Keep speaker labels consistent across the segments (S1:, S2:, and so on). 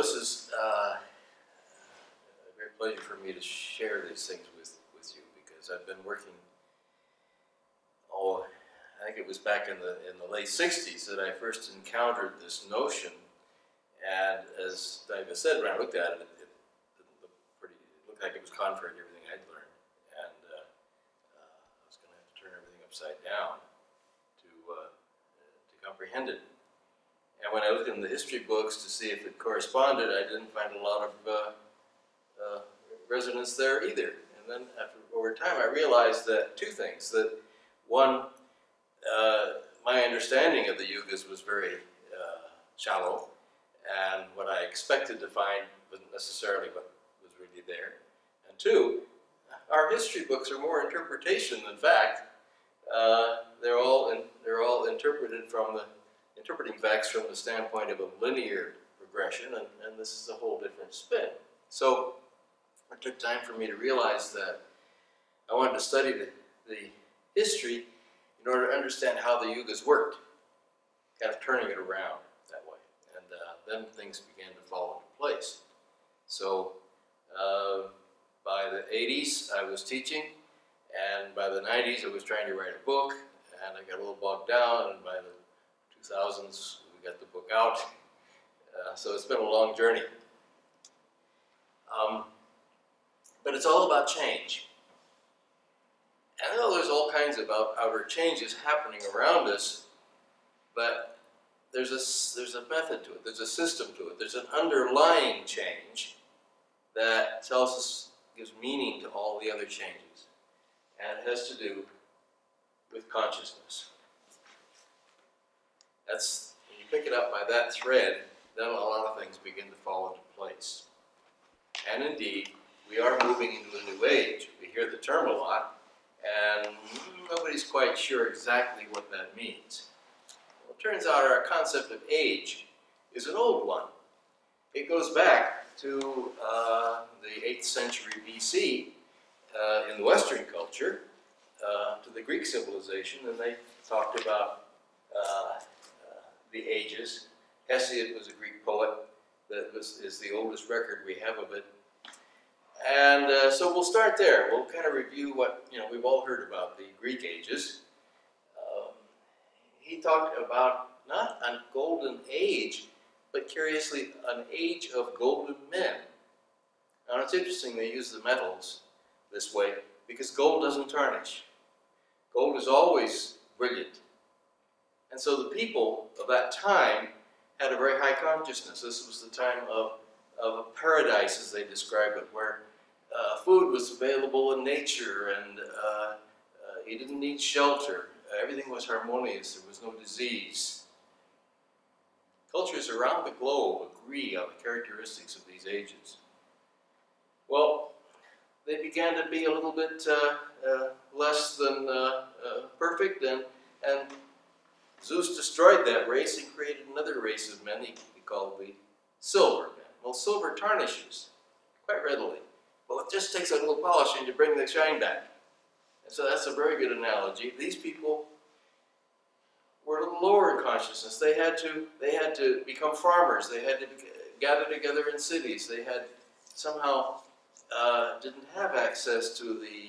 S1: this is a great pleasure for me to share these things with you, because I've been working, I think it was back in the late 60s that I first encountered this notion, and as David said, when I looked at it, it looked like it was contrary to everything I'd learned, and I was going to have to turn everything upside down to comprehend it. And when I looked in the history books to see if it corresponded, I didn't find a lot of resonance there either. And then over time I realized that two things. That one, my understanding of the Yugas was very shallow, and what I expected to find wasn't necessarily what was really there. And two, our history books are more interpretation than fact. They're all interpreting facts from the standpoint of a linear regression, and this is a whole different spin. So it took time for me to realize that I wanted to study the history in order to understand how the Yugas worked, kind of turning it around that way. And then things began to fall into place. So by the 80s I was teaching, and by the 90s I was trying to write a book, and I got a little bogged down, and by the 2000s we got the book out. So it's been a long journey. But it's all about change. And I know there's all kinds of outer changes happening around us, but there's a method to it, there's a system to it, there's an underlying change that tells us, gives meaning to all the other changes. And it has to do with consciousness. That's, when you pick it up by that thread, then a lot of things begin to fall into place. And indeed, we are moving into a new age. We hear the term a lot, and nobody's quite sure exactly what that means. Well, it turns out our concept of age is an old one. It goes back to the 8th century BC in the Western culture, to the Greek civilization, and they talked about the ages. Hesiod was a Greek poet that is the oldest record we have of it. And so we'll start there. We'll kind of review what, we've all heard about the Greek ages. He talked about not a golden age, but curiously an age of golden men. Now it's interesting they use the metals this way because gold doesn't tarnish. Gold is always brilliant. And so the people of that time had a very high consciousness. This was the time of a paradise, as they describe it, where food was available in nature, and you didn't need shelter. Everything was harmonious. There was no disease. Cultures around the globe agree on the characteristics of these ages. Well, they began to be a little bit less than perfect, and Zeus destroyed that race and created another race of men he called the silver men. Well, silver tarnishes quite readily. Well, it just takes a little polishing to bring the shine back. And so that's a very good analogy. These people were a little lower in consciousness. They had to become farmers. They had to gather together in cities. They had somehow didn't have access to the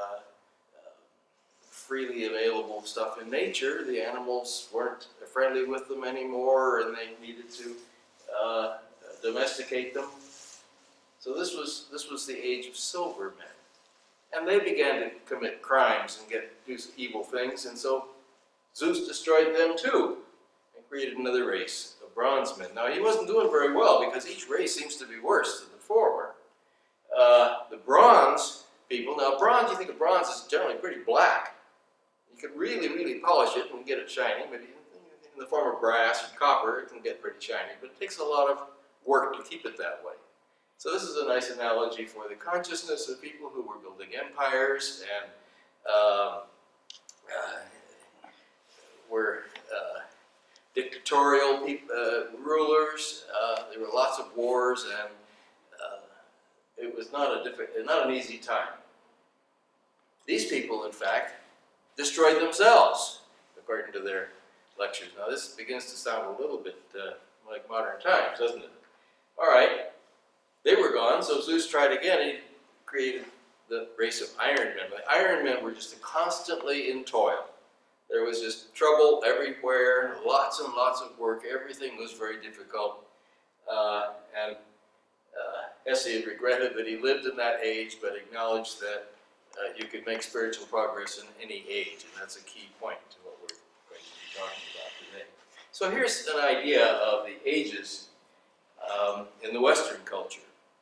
S1: freely available stuff in nature. The animals weren't friendly with them anymore, and they needed to domesticate them. So this was the age of silver men, and they began to commit crimes and do evil things, and so Zeus destroyed them too, and created another race of bronze men. Now he wasn't doing very well because each race seems to be worse than the former. The bronze people, now bronze, you think of bronze as generally pretty black. You could really, really polish it and get it shiny, but in the form of brass and copper, it can get pretty shiny, but it takes a lot of work to keep it that way. So this is a nice analogy for the consciousness of people who were building empires and were dictatorial rulers. There were lots of wars, and it was not an easy time. These people, in fact, destroyed themselves, according to their lectures. Now this begins to sound a little bit like modern times, doesn't it? All right, they were gone, so Zeus tried again. He created the race of Iron Men. The Iron Men were just constantly in toil. There was just trouble everywhere, lots and lots of work. Everything was very difficult. And Hesiod regretted that he lived in that age, but acknowledged that you could make spiritual progress in any age, and that's a key point to what we're going to be talking about today. So here's an idea of the ages in the Western culture.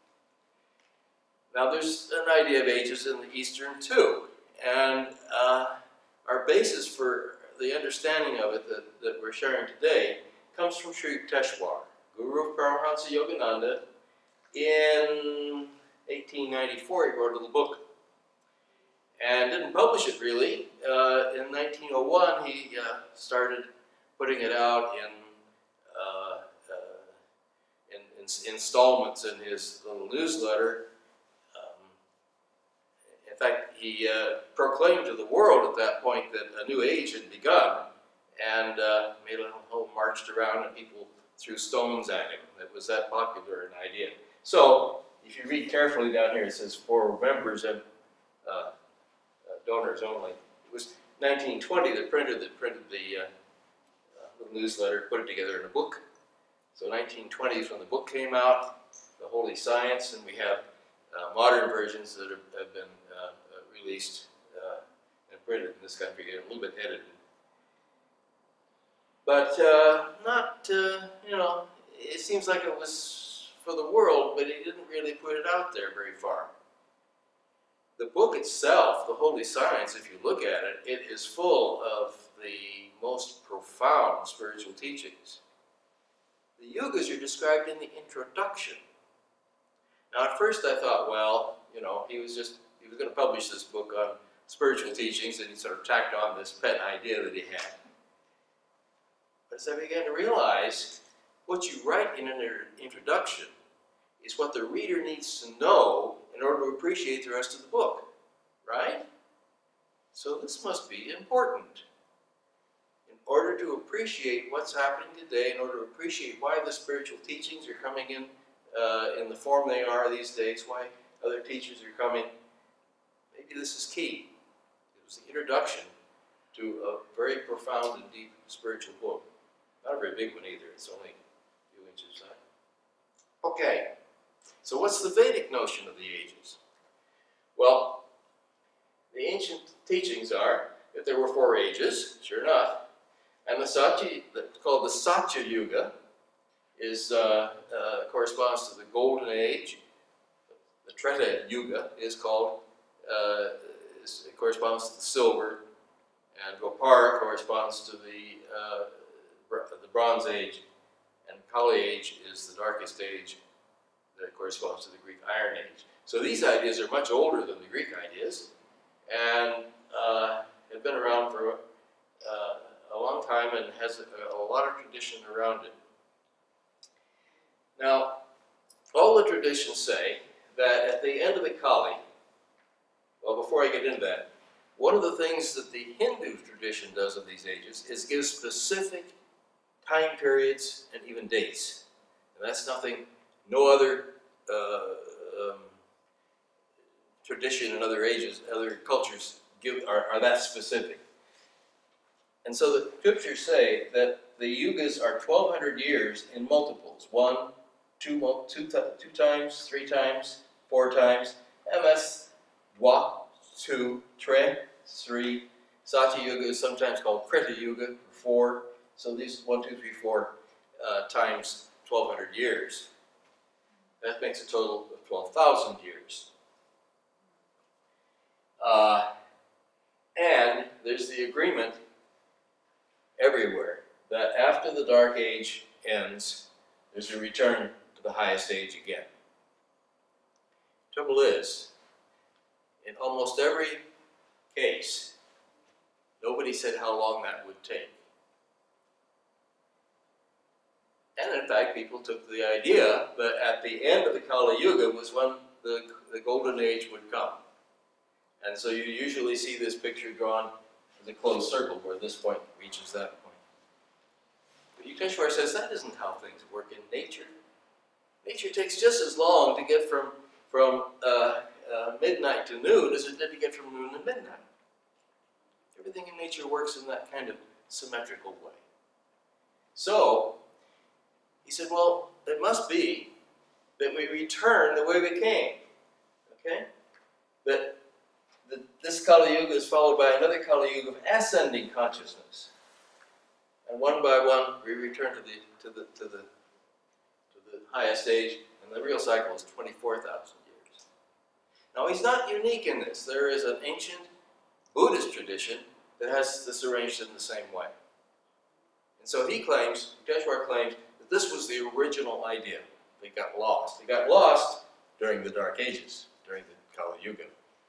S1: Now there's an idea of ages in the Eastern too, and our basis for the understanding of it that we're sharing today comes from Sri Yukteshwar, Guru of Paramahansa Yogananda. In 1894 he wrote a little book and didn't publish it really. In 1901 he started putting it out in installments in his little newsletter. In fact, he proclaimed to the world at that point that a new age had begun, and made a whole marched around and people threw stones at him. It was that popular an idea. So, if you read carefully down here, it says for members and donors only. It was 1920 that printed the newsletter, put it together in a book. So 1920 is when the book came out, The Holy Science, and we have modern versions that have been released and printed in this country, a little bit edited. But not, you know, it seems like it was for the world, but he didn't really put it out there very far. The book itself, The Holy Science, if you look at it, it is full of the most profound spiritual teachings. The Yugas are described in the introduction. Now at first I thought, well, you know, he was going to publish this book on spiritual teachings, and he sort of tacked on this pet idea that he had. But as I began to realize, what you write in an introduction is what the reader needs to know in order to appreciate the rest of the book, right? So this must be important. In order to appreciate what's happening today, in order to appreciate why the spiritual teachings are coming in the form they are these days, why other teachers are coming, maybe this is key. It was the introduction to a very profound and deep spiritual book. Not a very big one either, it's only a few inches high. Okay, so what's the Vedic notion of the ages? Well, the ancient teachings are that there were 4 ages, sure enough, and that's called the Satya Yuga, corresponds to the Golden Age. The Treta Yuga is called, it corresponds to the Silver, and Gopara corresponds to the Bronze Age, and Kali Age is the darkest age that corresponds to the Greek Iron Age. So these ideas are much older than the Greek ideas, and have been around for a long time and has a lot of tradition around it. Now, all the traditions say that at the end of the Kali, well, before I get into that, one of the things that the Hindu tradition does of these ages is give specific time periods and even dates. And that's nothing, no other tradition in other ages, other cultures are that specific. And so the scriptures say that the yugas are 1,200 years in multiples. 1, 2 times, 3 times, 4 times, and that's Dwa, 2, Tre, 3. Satya Yuga is sometimes called Krita Yuga, 4. So these 1, 2, 3, 4 times 1,200 years. That makes a total of 12,000 years. And there's the agreement everywhere that after the Dark Age ends, there's a return to the highest age again. Trouble is, in almost every case, nobody said how long that would take. And in fact, people took the idea that at the end of the Kali Yuga was when the Golden Age would come. And so you usually see this picture drawn as a closed circle where this point reaches that point. But Yukteshwar says that isn't how things work in nature. nature takes just as long to get from midnight to noon as it did to get from noon to midnight. Everything in nature works in that kind of symmetrical way. So, he said, well, it must be that we return the way we came. Okay? That this Kali Yuga is followed by another Kali Yuga of ascending consciousness. And one by one, we return to the highest stage, and the real cycle is 24,000 years. Now, he's not unique in this. There is an ancient Buddhist tradition that has this arranged in the same way. And so he claims, Yukteshwar claims, that this was the original idea. It got lost. It got lost during the Dark Ages, during the Kali Yuga.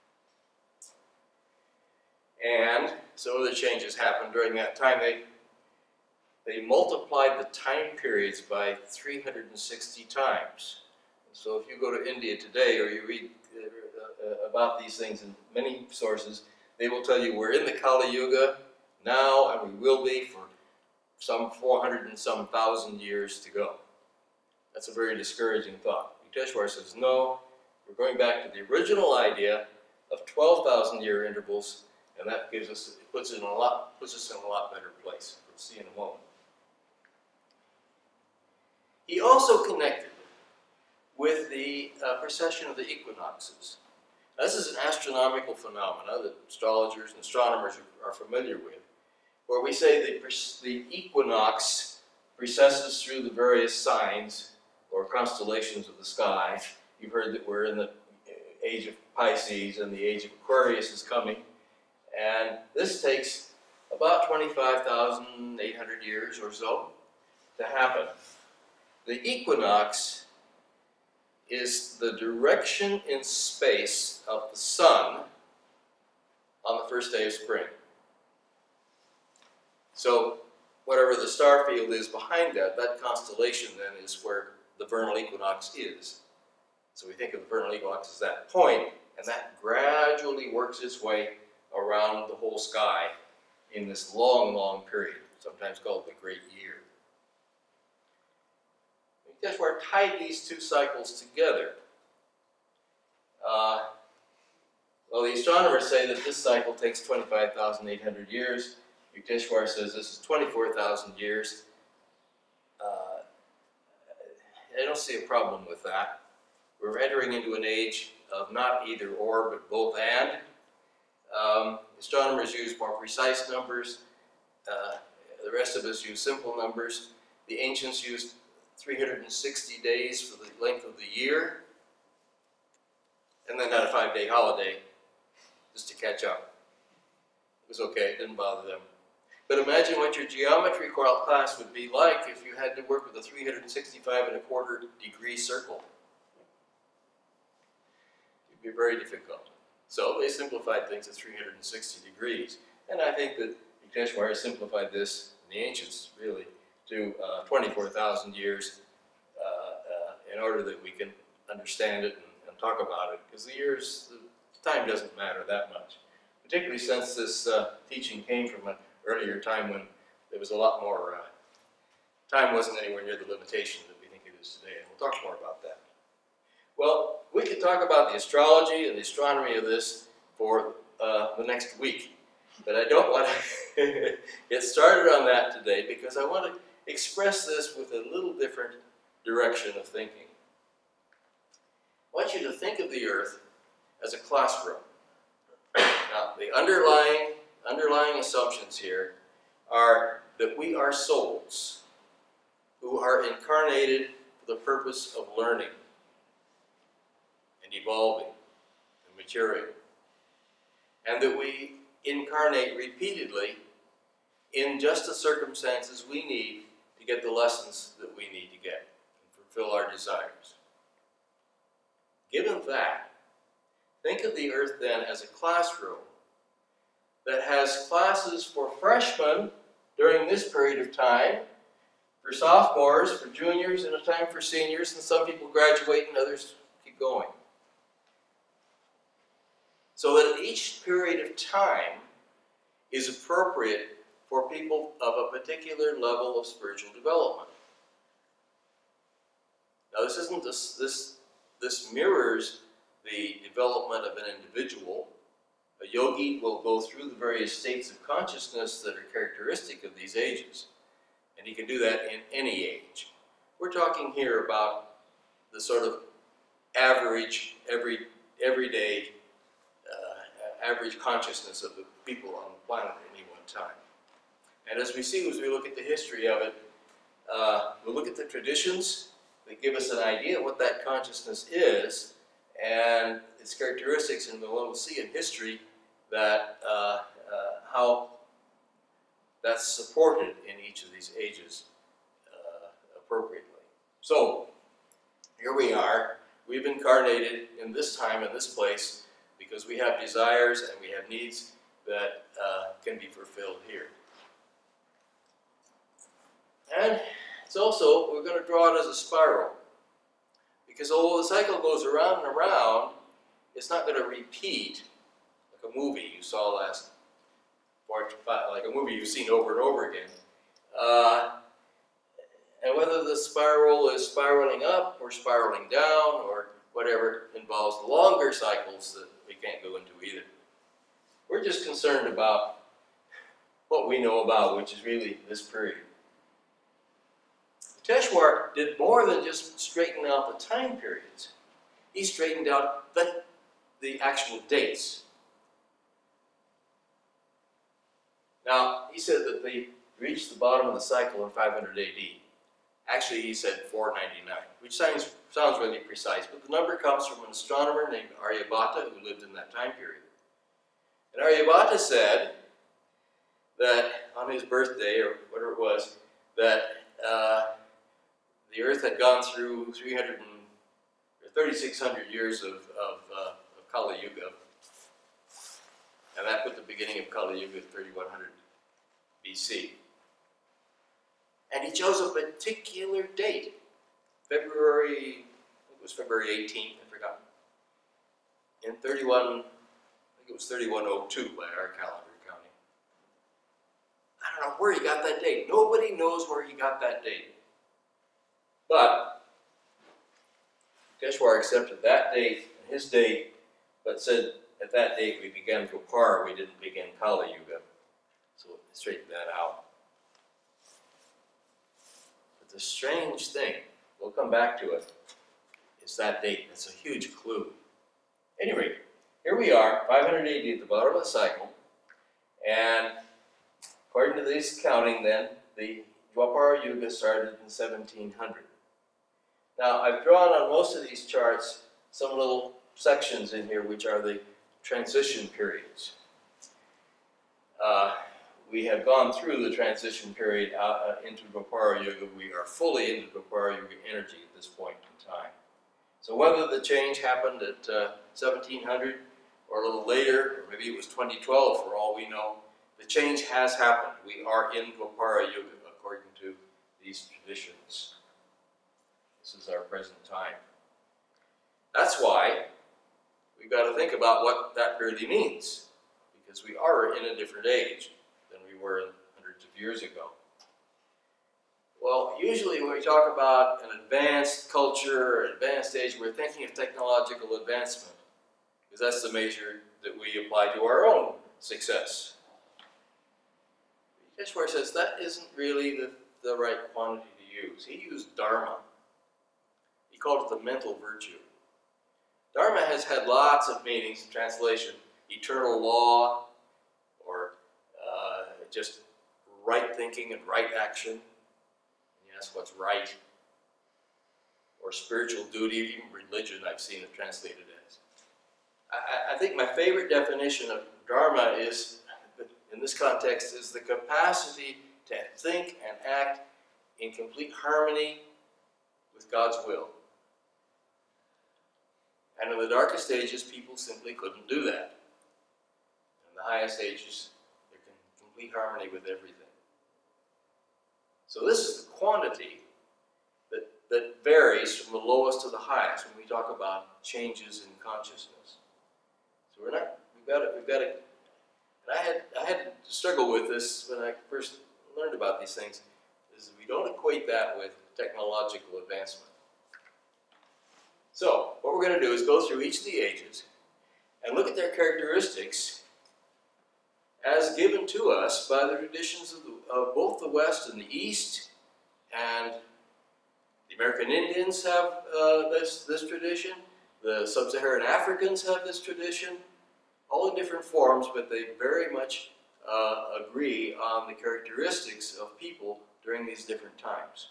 S1: And some other changes happened during that time. They multiplied the time periods by 360 times. So if you go to India today, or you read about these things in many sources, they will tell you we're in the Kali Yuga now, and we will be for some 400 and some thousand years to go. That's a very discouraging thought. Yukteshwar says, no, we're going back to the original idea of 12,000-year intervals, and that gives us, it puts us in a lot better place. We'll see in a moment. He also connected with the precession of the equinoxes. Now, this is an astronomical phenomenon that astrologers and astronomers are familiar with, where we say the equinox precesses through the various signs or constellations of the sky. You've heard that we're in the age of Pisces and the age of Aquarius is coming. And this takes about 25,800 years or so to happen. The equinox is the direction in space of the sun on the first day of spring. So whatever the star field is behind that, that constellation then is where the vernal equinox is. So we think of the vernal equinox as that point, and that gradually works its way around the whole sky in this long, long period, sometimes called the Great Year. Yukteshwar tied these two cycles together. Well, the astronomers say that this cycle takes 25,800 years. Yukteshwar says this is 24,000 years. I don't see a problem with that. We're entering into an age of not either or, but both and. Astronomers use more precise numbers. The rest of us use simple numbers. The ancients used 360 days for the length of the year, and then had a 5-day holiday just to catch up. It was okay, it didn't bother them. But imagine what your geometry class would be like if you had to work with a 365.25 degree circle. It'd be very difficult. So they simplified things to 360 degrees. And I think that Yukteshwar has simplified this, in the ancients really, to 24,000 years in order that we can understand it and talk about it. Because the time doesn't matter that much. Particularly since this teaching came from an earlier time when there was a lot more, time wasn't anywhere near the limitation that we think it is today. And we'll talk more about that. Well, we could talk about the astrology and the astronomy of this for the next week. But I don't want to get started on that today because I want to express this with a little different direction of thinking. I want you to think of the Earth as a classroom. Now, the underlying assumptions here are that we are souls who are incarnated for the purpose of learning and evolving and maturing, and that we incarnate repeatedly in just the circumstances we need to get the lessons that we need to get and fulfill our desires. Given that, think of the Earth then as a classroom that has classes for freshmen during this period of time, for sophomores, for juniors, and a time for seniors, and some people graduate and others keep going. So that each period of time is appropriate for people of a particular level of spiritual development. Now this isn't this mirrors the development of an individual. A yogi will go through the various states of consciousness that are characteristic of these ages, and he can do that in any age. We're talking here about the sort of average, everyday, average consciousness of the people on the planet at any one time. And as we look at the history of it, we'll look at the traditions that give us an idea of what that consciousness is and its characteristics, and we'll see in history that how that's supported in each of these ages appropriately. So here we are. We've incarnated in this time and this place because we have desires and we have needs that can be fulfilled here. And it's also, we're going to draw it as a spiral, because although the cycle goes around and around, it's not going to repeat like a movie you saw like a movie you've seen over and over again. And whether the spiral is spiraling up or spiraling down or whatever involves longer cycles that we can't go into either. We're just concerned about what we know about, which is really this period. Yukteshwar did more than just straighten out the time periods. He straightened out the actual dates. Now, he said that they reached the bottom of the cycle in 500 AD. Actually, he said 499, which sounds really precise, but the number comes from an astronomer named Aryabhata who lived in that time period. And Aryabhata said that on his birthday, or whatever it was, that the Earth had gone through 3,600 years of Kali Yuga, and that put the beginning of Kali Yuga at 3100 BC. And he chose a particular date, February 18th, I forgot. In 3102 by our calendar counting. I don't know where he got that date. Nobody knows where he got that date. But Yukteshwar accepted that date and his date, but said at that date we began Gopara, we didn't begin Kali Yuga. So straighten that out. But the strange thing, we'll come back to it, is that date. That's a huge clue. Anyway, here we are, 500 AD at the bottom of the cycle, and according to this counting then, the Dwapara Yuga started in 1700. Now, I've drawn on most of these charts some little sections in here which are the transition periods. We have gone through the transition period into Dwapara Yuga. We are fully into Dwapara Yuga energy at this point in time. So whether the change happened at 1700 or a little later, or maybe it was 2012 for all we know, the change has happened. We are in Dwapara Yuga according to these traditions. This is our present time. That's why we've got to think about what that really means, because we are in a different age than we were hundreds of years ago. Well, usually when we talk about an advanced culture or advanced age, we're thinking of technological advancement, because that's the measure that we apply to our own success. Yukteshwar says that isn't really the right quantity to use. He used dharma. He called it the mental virtue. Dharma has had lots of meanings in translation. Eternal law, or just right thinking and right action. Yes, what's right, or spiritual duty, even religion I've seen it translated as. I think my favorite definition of dharma is, in this context, is the capacity to think and act in complete harmony with God's will. And in the darkest ages, people simply couldn't do that. In the highest ages, they're in complete harmony with everything. So this is the quantity that varies from the lowest to the highest when we talk about changes in consciousness. So we've got to, and I had to struggle with this when I first learned about these things, is we don't equate that with technological advancement. So, what we're going to do is go through each of the ages and look at their characteristics as given to us by the traditions of both the West and the East. And the American Indians have this tradition. The Sub-Saharan Africans have this tradition. All in different forms, but they very much agree on the characteristics of people during these different times.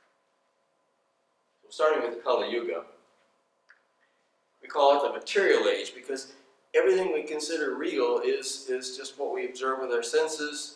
S1: So starting with the Kali Yuga, we call it the material age because everything we consider real is just what we observe with our senses.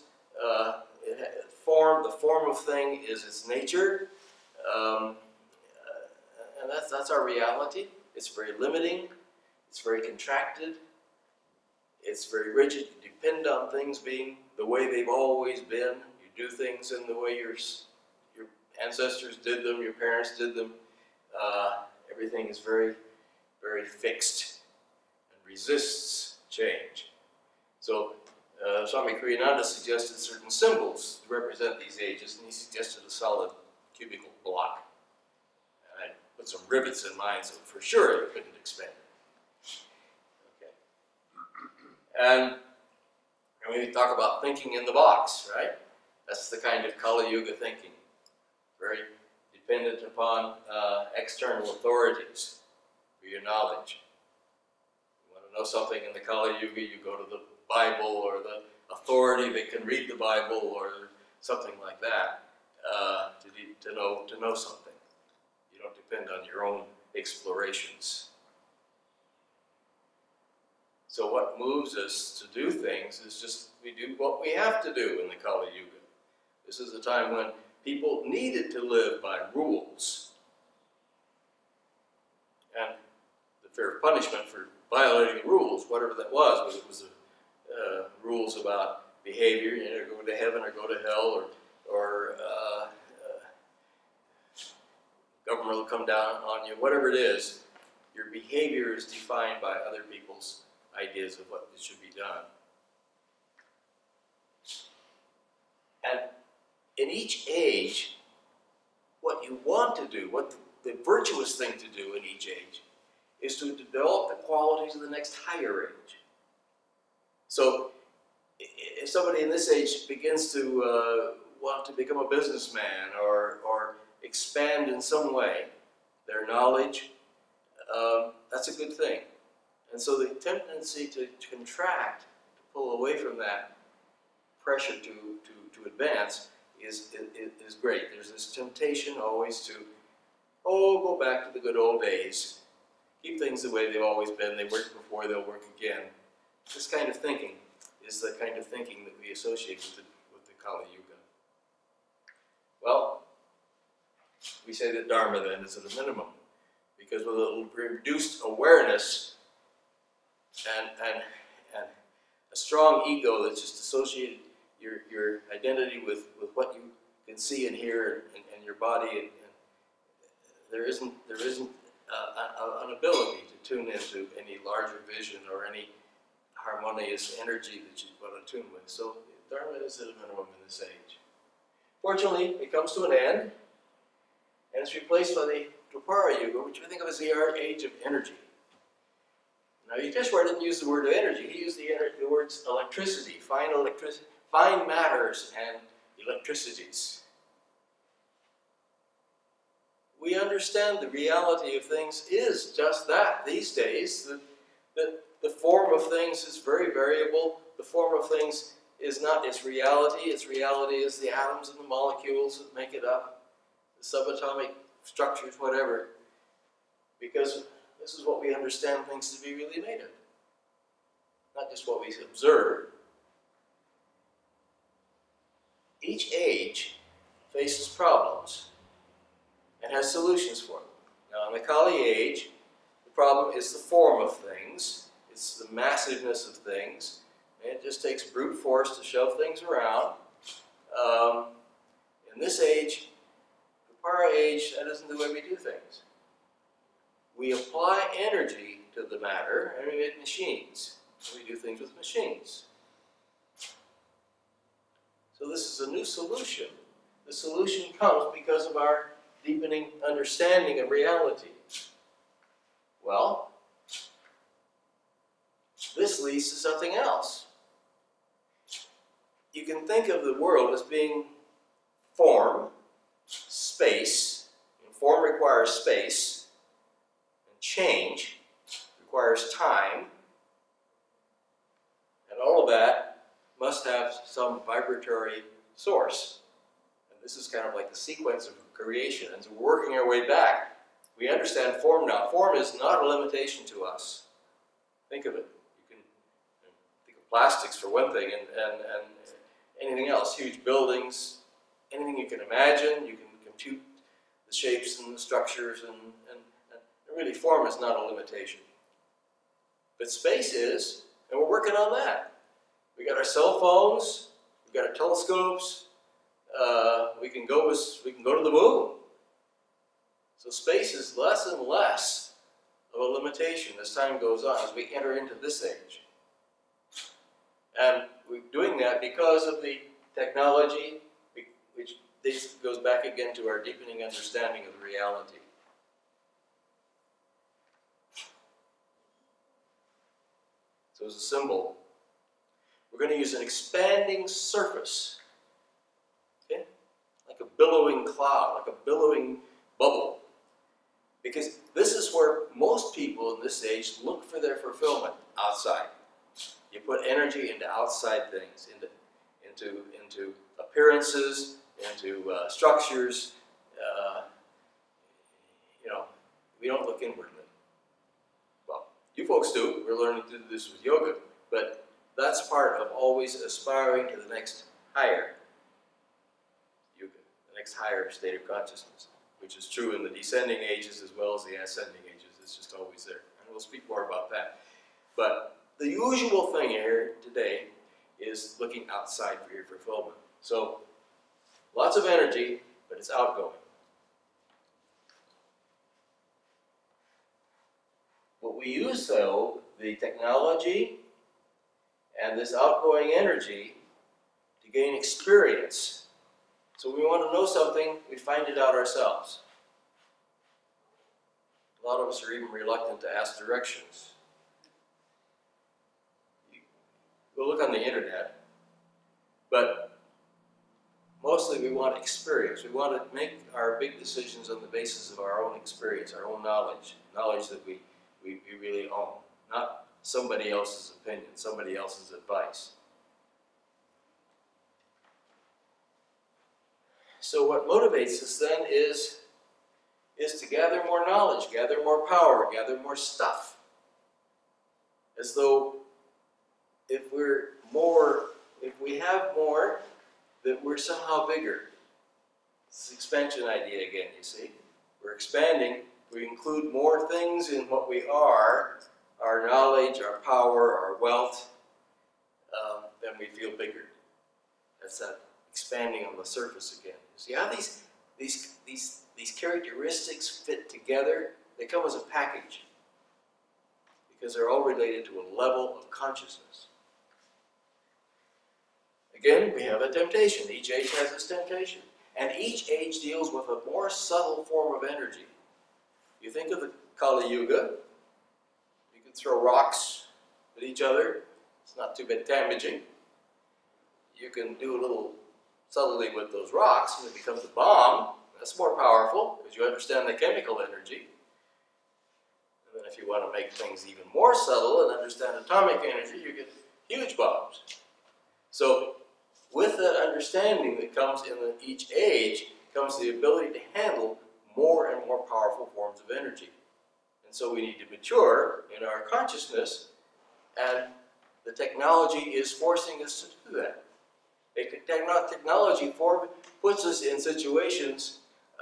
S1: The form of thing is its nature, and that's our reality. It's very limiting. It's very contracted. It's very rigid. You depend on things being the way they've always been. You do things in the way your ancestors did them, your parents did them. Everything is very, very fixed and resists change. So Swami Kriyananda suggested certain symbols to represent these ages, and he suggested a solid cubical block. And I put some rivets in mine so for sure you couldn't expand it. Okay. And we talk about thinking in the box, right? That's the kind of Kali Yuga thinking. Very dependent upon external authorities for your knowledge. You want to know something in the Kali Yuga, you go to the Bible or the authority that can read the Bible or something like that to know something. You don't depend on your own explorations. So what moves us to do things is just we do what we have to do in the Kali Yuga. This is a time when people needed to live by rules. And the fear of punishment for violating the rules, whatever that was, whether it was rules about behavior, you know, go to heaven or go to hell, or government will come down on you, whatever it is, your behavior is defined by other people's ideas of what should be done. And in each age, what you want to do, what the virtuous thing to do in each age, is to develop the qualities of the next higher age. So, if somebody in this age begins to want to become a businessman or expand in some way their knowledge, that's a good thing. And so the tendency to contract, to pull away from that pressure to advance is great. There's this temptation always to, go back to the good old days. Keep things the way they've always been. They worked before, they'll work again. This kind of thinking is the kind of thinking that we associate with the Kali Yuga. Well, we say that Dharma then is at a minimum, because with a reduced awareness and a strong ego that's just associated your identity with what you can see and hear and your body, and there isn't an ability to tune into any larger vision or any harmonious energy that you want to tune with. So Dharma is at a minimum in this age. Fortunately, it comes to an end, and it's replaced by the Dwapara Yuga, which we think of as the age of energy. Now, Yukteswar didn't use the word energy. He used the words electricity, fine matters and electricities. We understand the reality of things is just that these days. The form of things is very variable. The form of things is not its reality. Its reality is the atoms and the molecules that make it up, the subatomic structures, whatever. Because this is what we understand things to be really made of, not just what we observe. Each age faces problems and has solutions for them. Now, in the Kali age, the problem is the form of things. It's the massiveness of things. And it just takes brute force to shove things around. In this age, the Dwapara age, that isn't the way we do things. We apply energy to the matter and we make machines. And we do things with machines. So this is a new solution. The solution comes because of our deepening understanding of reality. Well, this leads to something else. You can think of the world as being form, space, and form requires space, and change requires time, and all of that must have some vibratory source. And this is kind of like the sequence of creation, and so we're working our way back. We understand form now. Form is not a limitation to us. Think of it. You can think of plastics for one thing, and anything else, huge buildings, anything you can imagine. You can compute the shapes and the structures, and really form is not a limitation. But space is, and we're working on that. We got our cell phones, we got our telescopes, we can go to the moon. So space is less and less of a limitation as time goes on, as we enter into this age. And we're doing that because of the technology, which this goes back again to our deepening understanding of reality. So as a symbol, we're going to use an expanding surface, okay? Like a billowing cloud, like a billowing bubble. Because this is where most people in this age look for their fulfillment, outside. You put energy into outside things, into appearances, into structures. We don't look inwardly. Well, you folks do. We're learning to do this with yoga, but that's part of always aspiring to the next higher yuga, the next higher state of consciousness, which is true in the descending ages as well as the ascending ages. It's just always there. And we'll speak more about that. But the usual thing here today is looking outside for your fulfillment. So, lots of energy, but it's outgoing. What we use, though, the technology and this outgoing energy to gain experience. So we want to know something, we find it out ourselves. A lot of us are even reluctant to ask directions. We'll look on the internet, but mostly we want experience. We want to make our big decisions on the basis of our own experience, our own knowledge that we really own, not somebody else's opinion, somebody else's advice. So what motivates us then is to gather more knowledge, gather more power, gather more stuff. As though if we have more, that we're somehow bigger. It's this expansion idea again, you see. We're expanding, we include more things in what we are, our knowledge, our power, our wealth, then we feel bigger. That's that expanding on the surface again. See how these characteristics fit together? They come as a package because they're all related to a level of consciousness. Again, we have a temptation. Each age has its temptation. And each age deals with a more subtle form of energy. You think of the Kali Yuga, you can throw rocks at each other. It's not too bad damaging. You can do a little subtly with those rocks and it becomes a bomb. That's more powerful because you understand the chemical energy. And then if you want to make things even more subtle and understand atomic energy, you get huge bombs. So with that understanding that comes in each age comes the ability to handle more and more powerful forms of energy. And so we need to mature in our consciousness, and the technology is forcing us to do that. Technology puts us in situations,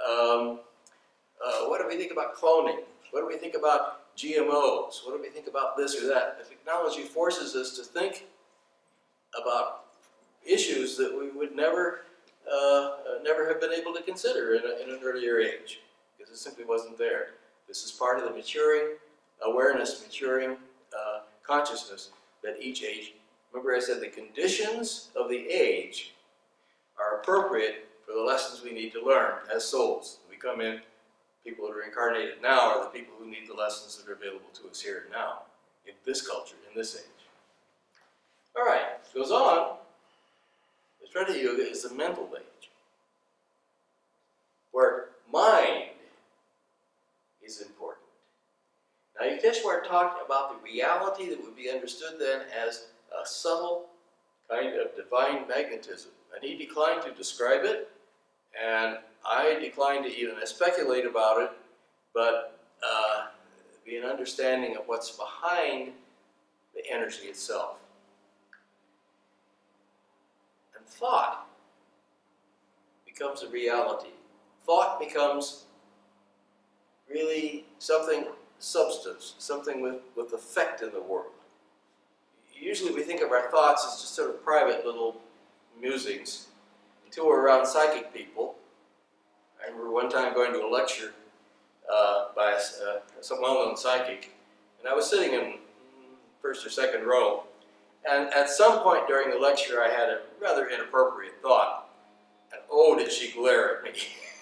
S1: what do we think about cloning? What do we think about GMOs? What do we think about this or that? The technology forces us to think about issues that we would never have been able to consider in an earlier age, because it simply wasn't there. This is part of the maturing awareness, maturing consciousness that each age, remember I said the conditions of the age are appropriate for the lessons we need to learn as souls. We come in People that are incarnated now are the people who need the lessons that are available to us here and now, in this culture, in this age. All right, goes on. The Treta Yuga is the mental age, where mind is important. Now, Yukteshwar talked about the reality that would be understood then as a subtle kind of divine magnetism, and he declined to describe it, and I declined to even speculate about it, but be an understanding of what's behind the energy itself. And thought becomes a reality. Thought becomes really something, substance, something with effect in the world. Usually we think of our thoughts as just sort of private little musings until we're around psychic people. I remember one time going to a lecture by some well-known psychic, and I was sitting in first or second row, and at some point during the lecture I had a rather inappropriate thought, and oh, did she glare at me.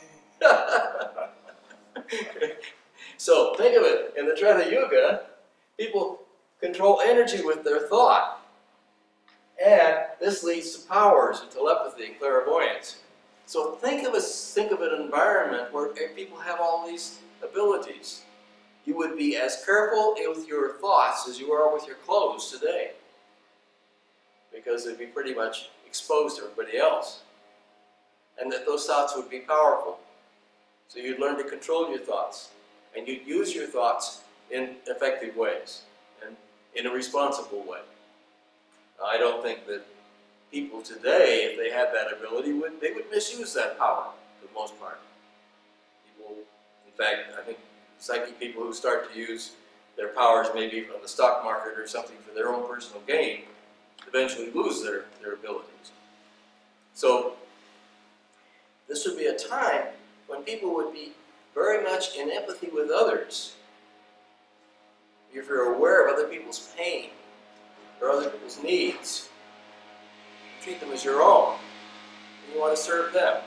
S1: So think of it, in the Treta Yuga, people control energy with their thought, and this leads to powers and telepathy and clairvoyance. So think of an environment where people have all these abilities. You would be as careful with your thoughts as you are with your clothes today, because they'd be pretty much exposed to everybody else, and that those thoughts would be powerful. So you'd learn to control your thoughts, and you'd use your thoughts in effective ways and in a responsible way. Now, I don't think that people today, if they had that ability, they would misuse that power for the most part. People, in fact, I think psychic people who start to use their powers maybe on the stock market or something for their own personal gain eventually lose their abilities. So this would be a time when people would be very much in empathy with others. If you're aware of other people's pain or other people's needs, you treat them as your own, and you want to serve them.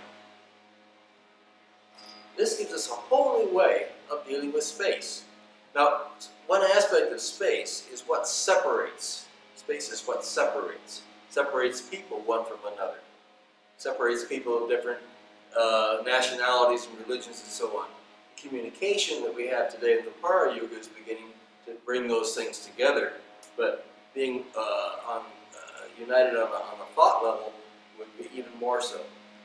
S1: This gives us a whole new way of dealing with space. Now, one aspect of space is what separates. Space is what separates. Separates people one from another. Separates people of different nationalities and religions and so on. The communication that we have today in the Para Yuga is beginning to bring those things together, but being united on a thought level would be even more so.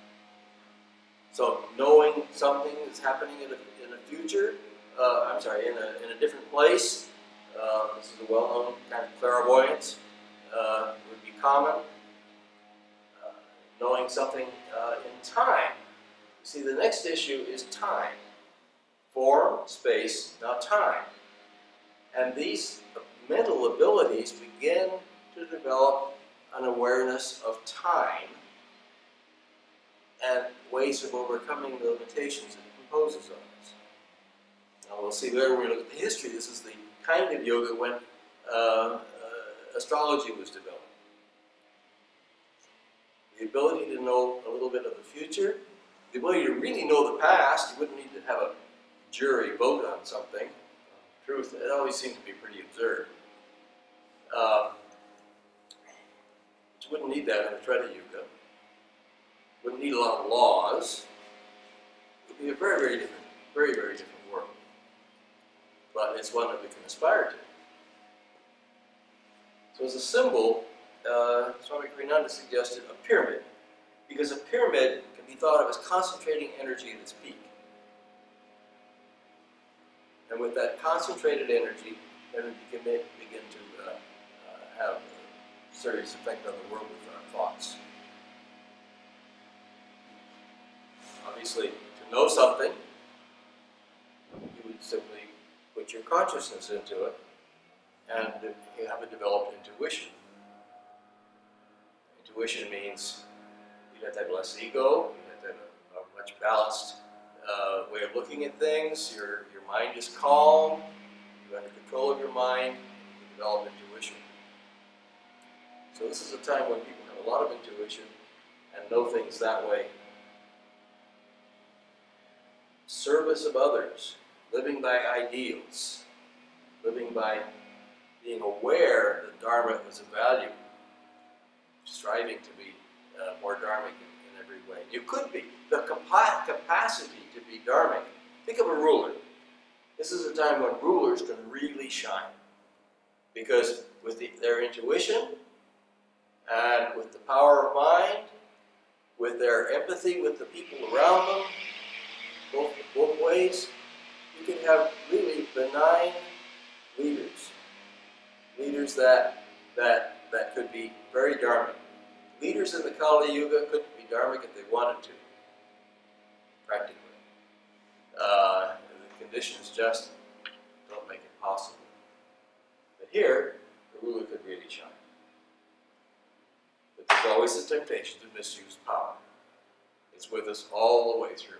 S1: So knowing something is happening in a future, in a different place, this is a well-known kind of clairvoyance, would be common. Knowing something in time. See, the next issue is time. Form, space, now time. And these mental abilities begin to develop an awareness of time and ways of overcoming the limitations it imposes on us. Now we'll see later when we look at the history, this is the kind of yoga when astrology was developed. The ability to know a little bit of the future, the ability to really know the past. You wouldn't need to have a jury vote on something. Truth, it always seemed to be pretty absurd. But you wouldn't need that in the Treta Yuga. Wouldn't need a lot of laws. It would be a very, very different, very, very different world. But it's one that we can aspire to. So as a symbol, Swami Kriyananda suggested a pyramid, because a pyramid can be thought of as concentrating energy at its peak. And with that concentrated energy, then we can begin to have a serious effect on the world with our thoughts. Obviously, to know something, you would simply put your consciousness into it, and you have a developed intuition. Intuition means you have to have less ego, you have to have a much balanced way of looking at things, your mind is calm, you're under control of your mind, and you can develop intuition. So this is a time when people have a lot of intuition and know things that way. service of others, living by ideals, living by being aware that Dharma is a value, striving to be more dharmic in every way. You could be. The capacity to be dharmic. Think of a ruler. This is a time when rulers can really shine. Because with their intuition, and with the power of mind, with their empathy with the people around them, both ways, you can have really benign leaders. Leaders that could be very dharmic. Leaders in the Kali Yuga could be dharmic if they wanted to, practically. The conditions just don't make it possible. But here, the ruler could really shine. But there's always the temptation to misuse power. It's with us all the way through.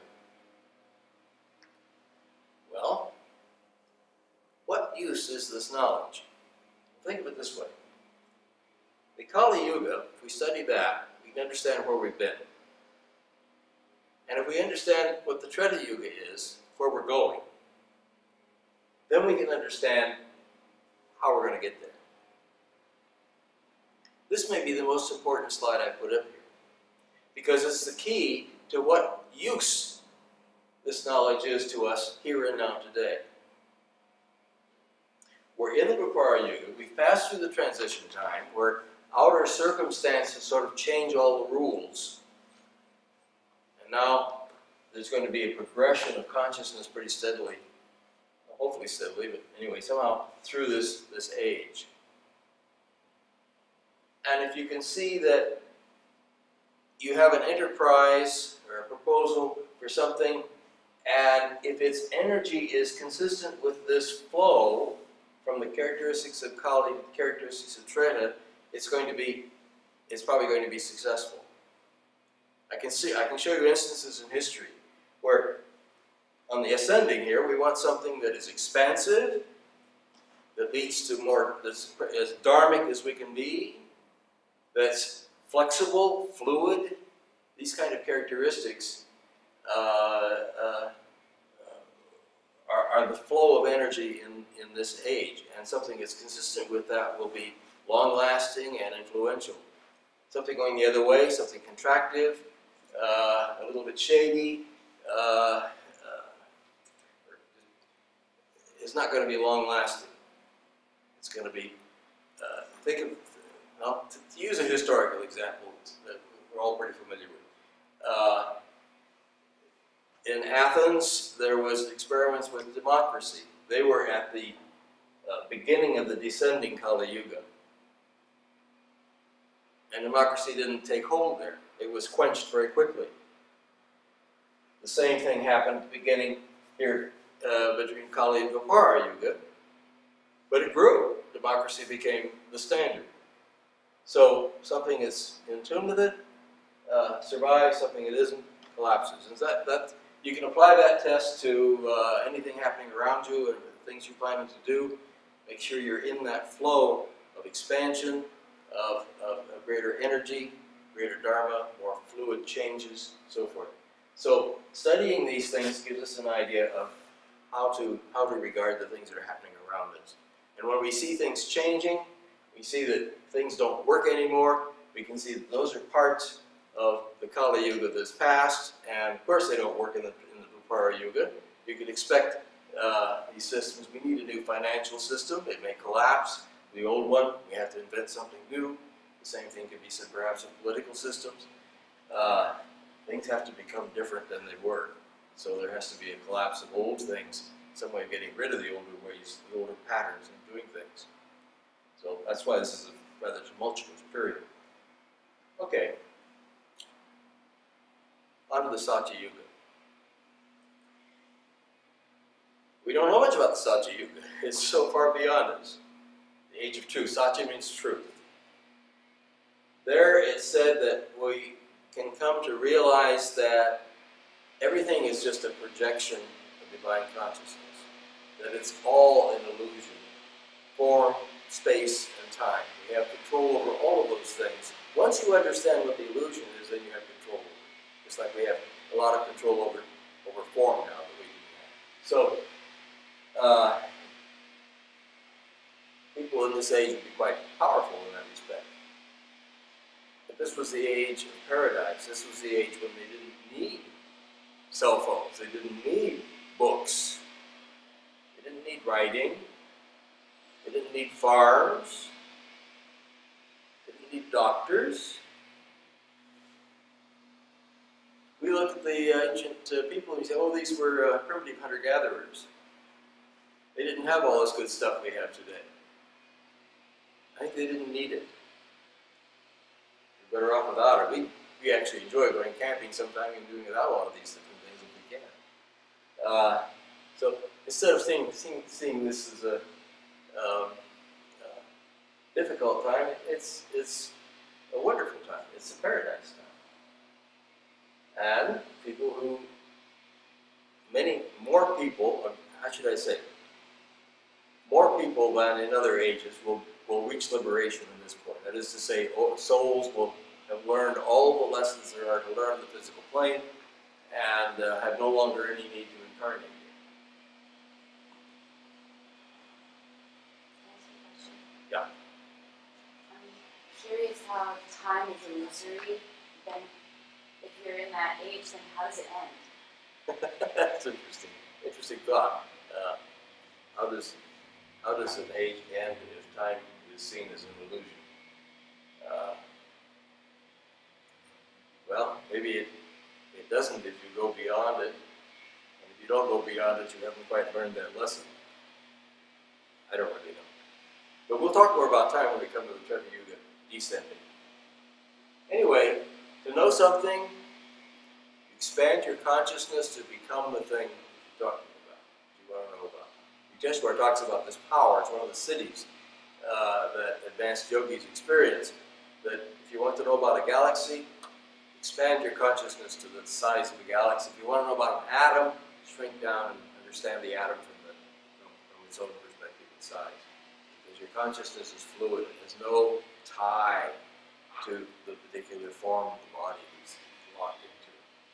S1: Well, what use is this knowledge? Think of it this way. The Kali Yuga, if we study that, we can understand where we've been. And if we understand what the Treta Yuga is, where we're going, then we can understand how we're going to get there. This may be the most important slide I put up here, because it's the key to what use this knowledge is to us here and now today. We're in the Vipara Yuga. We've passed through the transition time where outer circumstances sort of change all the rules. And now there's going to be a progression of consciousness pretty steadily, hopefully steadily, but anyway, somehow through this age. And if you can see that you have an enterprise or a proposal for something, and if its energy is consistent with this flow from the characteristics of Kali to the characteristics of Treta, it's probably going to be successful. I can show you instances in history where on the ascending here, we want something that is expansive, that leads to more, that's as dharmic as we can be, that's flexible, fluid. These kind of characteristics are the flow of energy in this age. And something that's consistent with that will be long-lasting and influential. Something going the other way, something contractive, a little bit shady, is not going to be long-lasting. It's going to be, to use a historical example that we're all pretty familiar with. In Athens, there was experiments with democracy. They were at the beginning of the descending Kali Yuga. And democracy didn't take hold there. It was quenched very quickly. The same thing happened at the beginning here between Kali and Vipara Yuga. But it grew. Democracy became the standard. So something is in tune with it, survives, something it isn't, collapses. And that you can apply that test to anything happening around you and the things you're planning to do. Make sure you're in that flow of expansion, of greater energy, greater dharma, more fluid changes, so forth. So studying these things gives us an idea of how to regard the things that are happening around us. And when we see things changing, we see that things don't work anymore, we can see that those are parts of the Kali Yuga that's past, and of course they don't work in the Vipara Yuga. You could expect these systems. We need a new financial system. It may collapse. The old one, we have to invent something new. The same thing could be said perhaps of political systems. Things have to become different than they were. So there has to be a collapse of old things, some way of getting rid of the older ways, the older patterns of doing things. So that's why this is a rather tumultuous period. Okay. On to the Satya Yuga. We don't know much about the Satya Yuga. It's so far beyond us. The age of truth. Satya means truth. There it's said that we can come to realize that everything is just a projection of divine consciousness. That it's all an illusion. Form, space, and time. We have control over all of those things. Once you understand what the illusion is, then you have control over it. Just like we have a lot of control over form now that we this age would be quite powerful in that respect. But this was the age of paradise. This was the age when they didn't need cell phones. They didn't need books. They didn't need writing. They didn't need farms. They didn't need doctors. We look at the ancient people and we say, oh, these were primitive hunter-gatherers. They didn't have all this good stuff we have today. I think they didn't need it. We're better off without it. We actually enjoy going camping sometime and doing without a lot of these different things if we can. So instead of seeing this as a difficult time, it's a wonderful time. It's a paradise time. And people who, many more people, or how should I say, more people than in other ages will reach liberation in this point. That is to say, souls will have learned all the lessons there are to learn on the physical plane and have no longer any need to incarnate. Yeah.
S2: I'm curious how time is illusory. Then, if you're in that age, then how does it end?
S1: That's interesting. Interesting thought. How does an age end if time is seen as an illusion? Well, maybe it doesn't if you go beyond it. And if you don't go beyond it, you haven't quite learned that lesson. I don't really know. But we'll talk more about time when we come to the Treta Yuga descending. Anyway, to know something, expand your consciousness to become the thing you're talking about, you want to know about. Yukteshwar talks about this power. It's one of the cities that advanced yogis experience. That if you want to know about a galaxy, expand your consciousness to the size of a galaxy. If you want to know about an atom, shrink down and understand the atom from its own perspective and size. Because your consciousness is fluid. It has no tie to the particular form of the body it's locked into.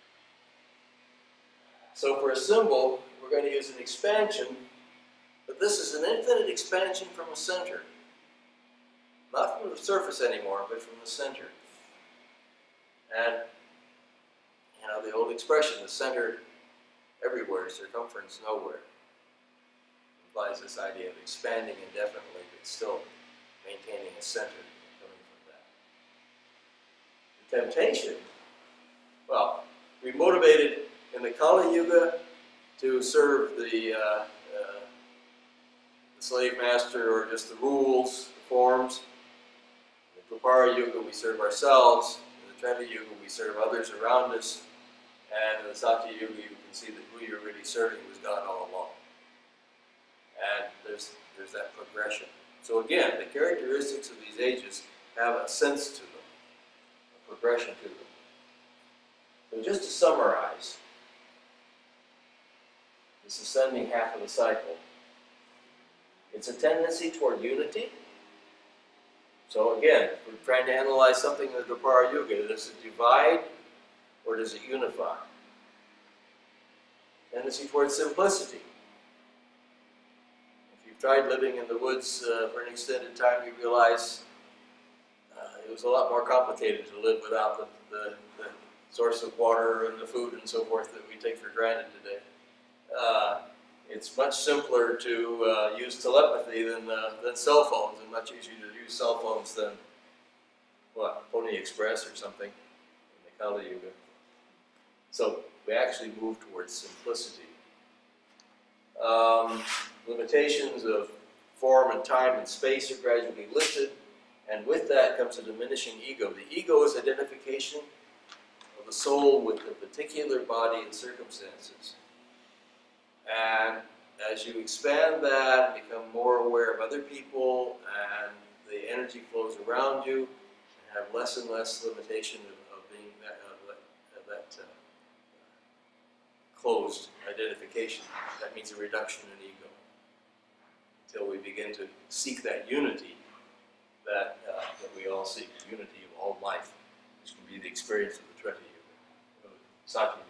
S1: So for a symbol, we're going to use an expansion, but this is an infinite expansion from a center. Not from the surface anymore, but from the center. And, you know, the old expression, the center everywhere, circumference nowhere, implies this idea of expanding indefinitely, but still maintaining a center coming from that. The temptation, well, we motivated in the Kali Yuga to serve the slave master or just the rules, the forms. In the Dwapara Yuga, we serve ourselves. In the Treta Yuga, we serve others around us. And in the Satya Yuga, you can see that who you're really serving was God all along. And there's that progression. So again, the characteristics of these ages have a sense to them, a progression to them. So just to summarize, this ascending half of the cycle, it's a tendency toward unity. So again, if we're trying to analyze something in the Dwapara Yuga, does it divide or does it unify? Tendency toward simplicity. If you've tried living in the woods for an extended time, you realize it was a lot more complicated to live without the source of water and the food and so forth that we take for granted today. It's much simpler to use telepathy than cell phones, and much easier to use cell phones than, what, Pony Express or something in the Kali Yuga. So we actually move towards simplicity. Limitations of form and time and space are gradually lifted, and with that comes a diminishing ego. The ego is identification of the soul with the particular body and circumstances. And as you expand that and become more aware of other people and the energy flows around you, and have less and less limitation of being that closed identification, that means a reduction in ego. Until we begin to seek that unity that we all seek, the unity of all life, which can be the experience of the Treta Yuga, Satya Yuga.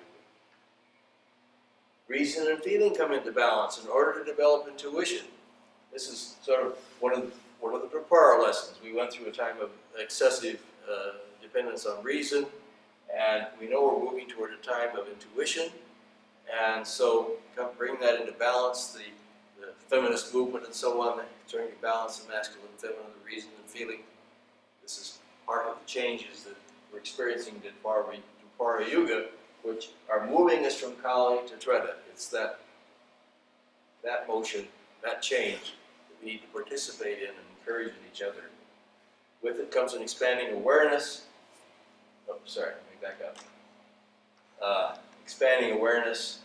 S1: Reason and feeling come into balance in order to develop intuition. This is sort of one of one of the Prapara lessons. We went through a time of excessive dependence on reason, and we know we're moving toward a time of intuition, and so bring that into balance, the feminist movement and so on, trying to balance the masculine and feminine, the reason and feeling. This is part of the changes that we're experiencing in Dwapara Yuga, which are moving us from Kali to Treta. It's that motion, that change that we need to participate in and encourage in each other. With it comes an expanding awareness. Oh, sorry, let me back up. Expanding awareness.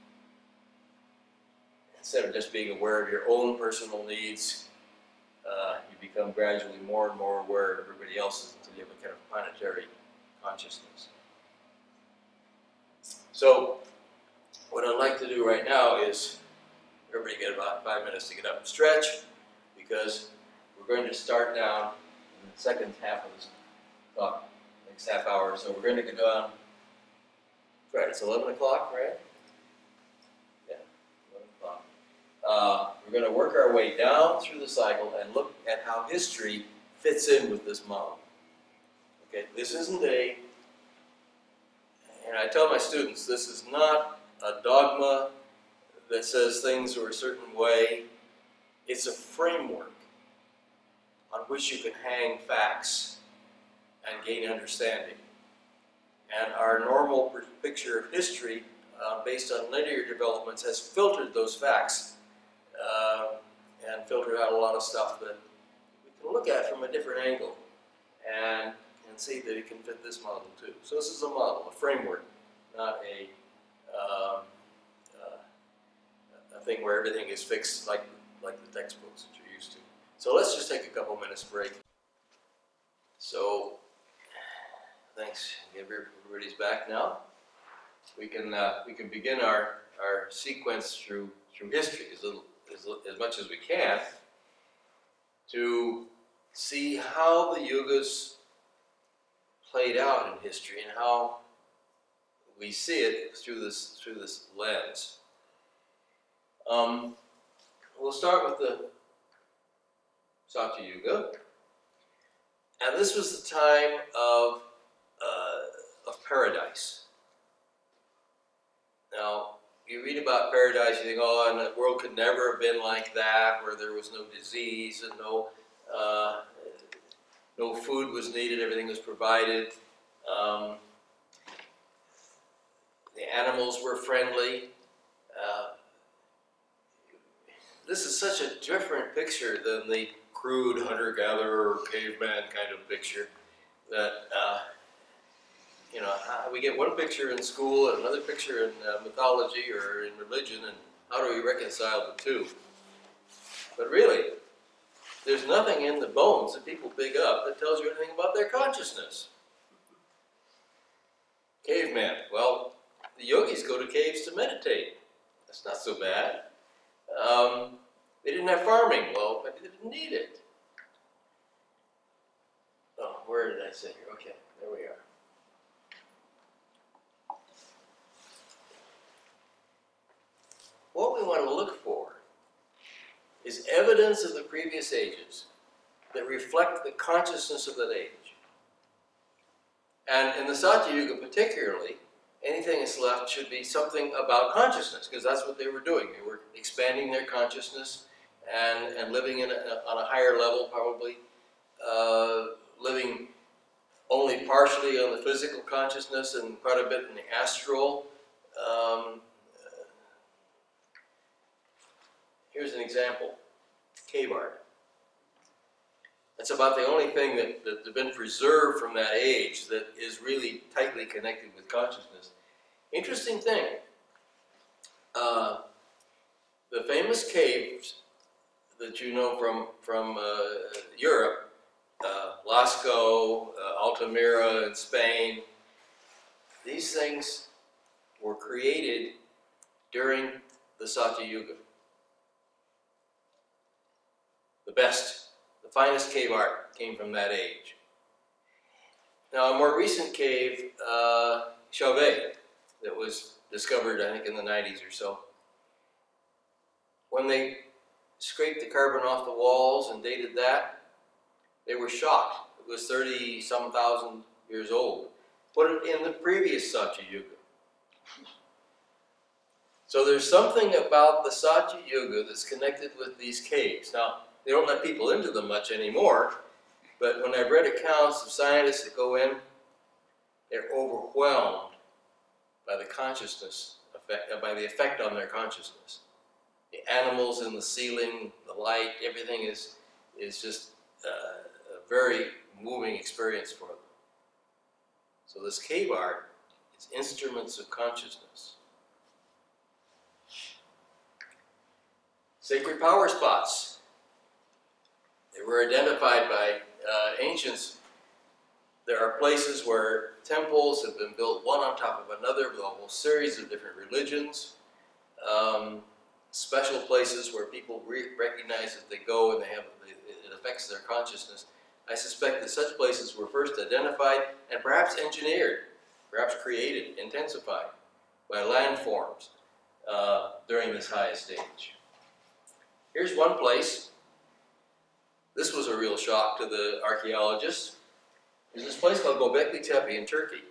S1: Instead of just being aware of your own personal needs, you become gradually more and more aware of everybody else's until you have a kind of planetary consciousness. So, what I'd like to do right now is everybody get about 5 minutes to get up and stretch, because we're going to start down in the second half of this talk, next half hour. So we're going to go down, right, it's 11 o'clock, right? Yeah, 11 o'clock. We're going to work our way down through the cycle and look at how history fits in with this model. Okay, this isn't and I tell my students, this is not a dogma that says things are a certain way. It's a framework on which you can hang facts and gain understanding. And our normal picture of history, based on linear developments, has filtered those facts and filtered out a lot of stuff that we can look at from a different angle and see that it can fit this model too. So this is a model, a framework, not a thing where everything is fixed like the textbooks that you're used to. So let's just take a couple minutes break. So thanks, everybody's back now. We can begin our sequence through history as much as we can to see how the yugas played out in history and how we see it through this lens. We'll start with the Satya Yuga, and this was the time of paradise. Now, you read about paradise, you think, oh, and the world could never have been like that, where there was no disease and no food was needed, everything was provided. The animals were friendly. This is such a different picture than the crude hunter-gatherer, caveman kind of picture that, we get one picture in school and another picture in mythology or in religion, and how do we reconcile the two? But really, there's nothing in the bones that people dig up that tells you anything about their consciousness. Caveman, well, the yogis go to caves to meditate. That's not so bad. They didn't have farming. Well, maybe they didn't need it. Oh, where did I say here? Okay, there we are. What we want to look for is evidence of the previous ages that reflect the consciousness of that age. And in the Satya Yuga particularly, anything that's left should be something about consciousness, because that's what they were doing. They were expanding their consciousness and living on a higher level, probably, living only partially on the physical consciousness and quite a bit in the astral. Here's an example, cave art. That's about the only thing that's been preserved from that age that is really tightly connected with consciousness. Interesting thing, the famous caves that you know from Europe, Lascaux, Altamira in Spain, these things were created during the Satya Yuga. The finest cave art came from that age. Now, a more recent cave, Chauvet, that was discovered, I think, in the 90s or so. When they scraped the carbon off the walls and dated that, they were shocked. It was 30-some thousand years old. Put it in the previous Satya Yuga. So there's something about the Satya Yuga that's connected with these caves. Now, they don't let people into them much anymore, but when I've read accounts of scientists that go in, they're overwhelmed by the consciousness effect, by the effect on their consciousness. The animals in the ceiling, the light, everything is just a very moving experience for them. So this cave art is instruments of consciousness. Sacred power spots. They were identified by ancients. There are places where temples have been built one on top of another with a whole series of different religions. Special places where people recognize that they go and it affects their consciousness. I suspect that such places were first identified and perhaps engineered, perhaps created, intensified by landforms during this highest age. Here's one place. This was a real shock to the archaeologists. There's this place called Göbekli Tepe in Turkey,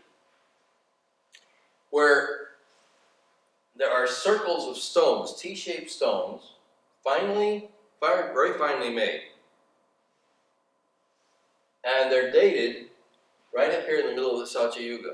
S1: where there are circles of stones, T-shaped stones, very finely made. And they're dated right up here in the middle of the Satya Yuga.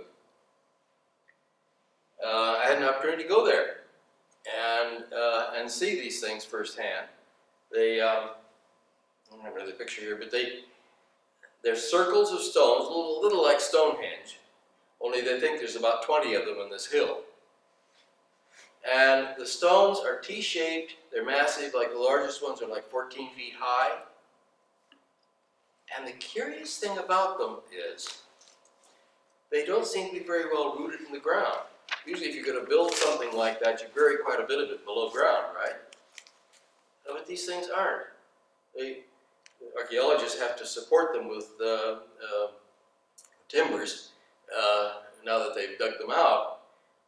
S1: I had an opportunity to go there and see these things firsthand. They, I don't remember the picture here, but they're circles of stones, a little like Stonehenge, only they think there's about 20 of them on this hill. And the stones are T-shaped, they're massive, like the largest ones are like 14 feet high. And the curious thing about them is they don't seem to be very well rooted in the ground. Usually if you're going to build something like that, you bury quite a bit of it below ground, right? But these things aren't. Archaeologists have to support them with timbers now that they've dug them out.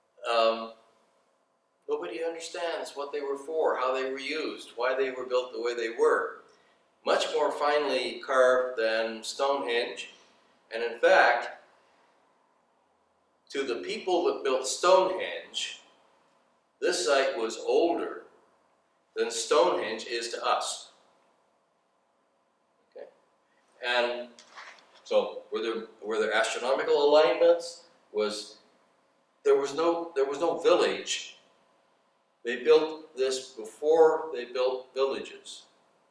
S1: Nobody understands what they were for, how they were used, why they were built the way they were. Much more finely carved than Stonehenge. And in fact, to the people that built Stonehenge, this site was older than Stonehenge is to us. Okay? And so were there astronomical alignments? There was no village. They built this before they built villages.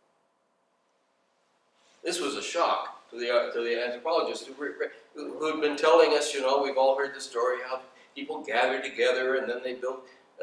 S1: This was a shock to the anthropologists who had been telling us, you know, we've all heard the story how people gathered together and then they built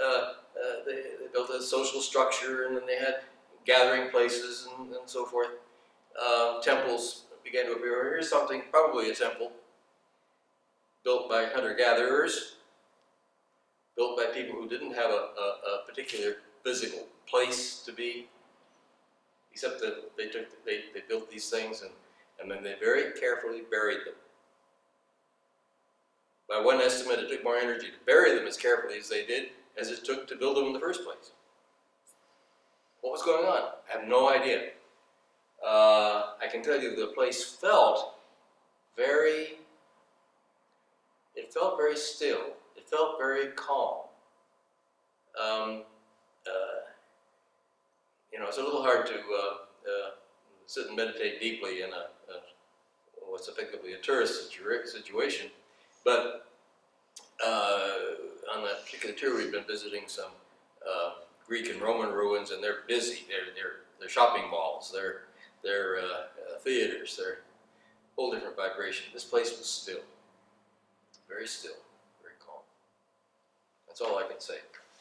S1: a social structure and then they had gathering places and so forth. Temples began to appear. Here's something, probably a temple, built by hunter-gatherers, built by people who didn't have a particular physical place to be, except that they built these things and then they very carefully buried them. By one estimate, it took more energy to bury them as carefully as they did as it took to build them in the first place. What was going on? I have no idea. I can tell you the place felt very still. It felt very calm. You know, it's a little hard to sit and meditate deeply in what's effectively a tourist situation, but on that particular tour we've been visiting some Greek and Roman ruins, and they're busy. They're shopping malls. They're theaters. They're a whole different vibration. This place was still, very calm. That's all I can say.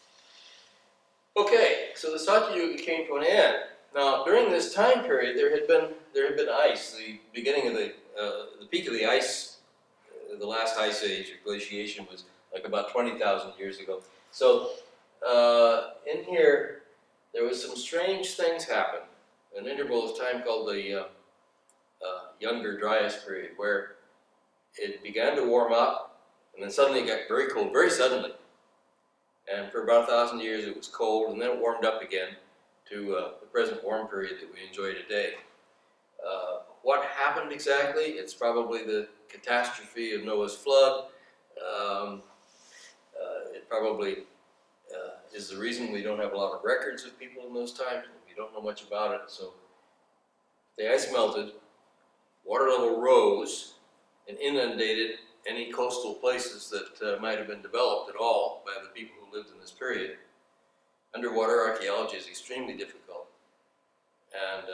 S1: Okay, so the Satya Yuga came to an end. Now, during this time period, there had been ice. The beginning of the peak of the ice, the last ice age or glaciation was like about 20,000 years ago. So in here, there was some strange things happen. An interval of time called the Younger Dryas period, where it began to warm up, and then suddenly it got very cold, very suddenly. And for about 1,000 years it was cold, and then it warmed up again. to the present warm period that we enjoy today. What happened exactly? It's probably the catastrophe of Noah's flood. It probably is the reason we don't have a lot of records of people in those times. We don't know much about it. So the ice melted, water level rose, and inundated any coastal places that might have been developed at all by the people who lived in this period. Underwater archaeology is extremely difficult, and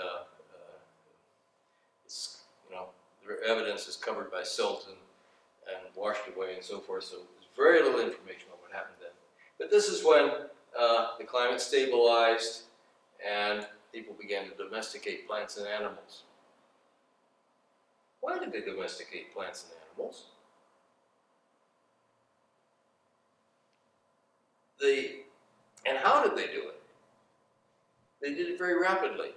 S1: it's, the evidence is covered by silt and washed away and so forth. So there's very little information on what happened then. But this is when the climate stabilized and people began to domesticate plants and animals. Why did they domesticate plants and animals? And how did they do it? They did it very rapidly.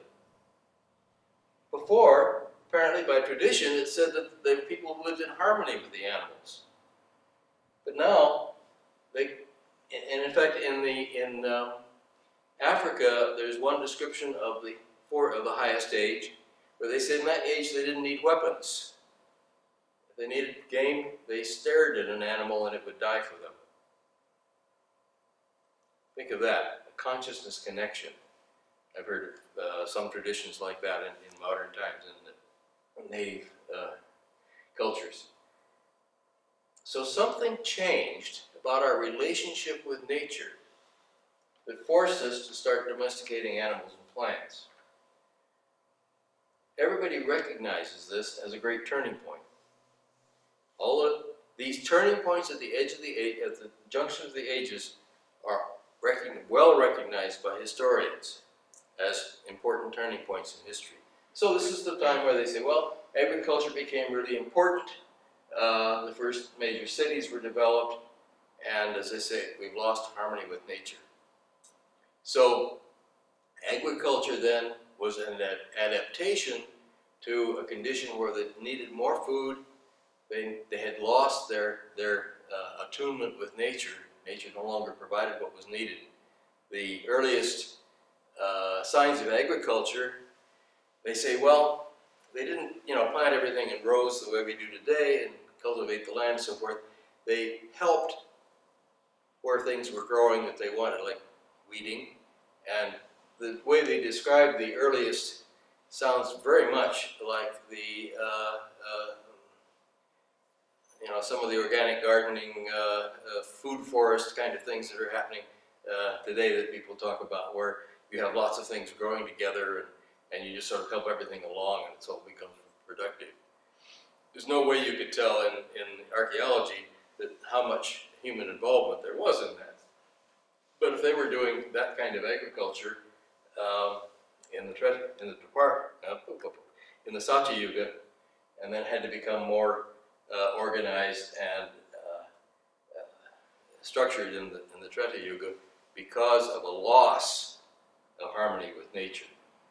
S1: Before, apparently by tradition, it said that the people lived in harmony with the animals. But now, and in fact, in Africa, there's one description of the highest age, where they said in that age they didn't need weapons. If they needed game, they stared at an animal and it would die for them. Think of that, a consciousness connection. I've heard of some traditions like that in modern times in the native cultures. So something changed about our relationship with nature that forced us to start domesticating animals and plants. Everybody recognizes this as a great turning point. All of these turning points at the edge of at the junction of the ages are well recognized by historians as important turning points in history. So this is the time where they say, well, agriculture became really important. The first major cities were developed, and as I say, we've lost harmony with nature. So agriculture then was an adaptation to a condition where they needed more food. They had lost their attunement with nature. Nature no longer provided what was needed. The earliest signs of agriculture, they say, well, they didn't plant everything in rows the way we do today and cultivate the land and so forth. They helped where things were growing that they wanted, like weeding. And the way they describe the earliest sounds very much like the some of the organic gardening, food forest kind of things that are happening today that people talk about, where you have lots of things growing together and you just sort of help everything along and so it becomes productive. There's no way you could tell in archaeology that how much human involvement there was in that. But if they were doing that kind of agriculture in the Satya Yuga, and then had to become more organized and structured in the Treta Yuga because of a loss of harmony with nature.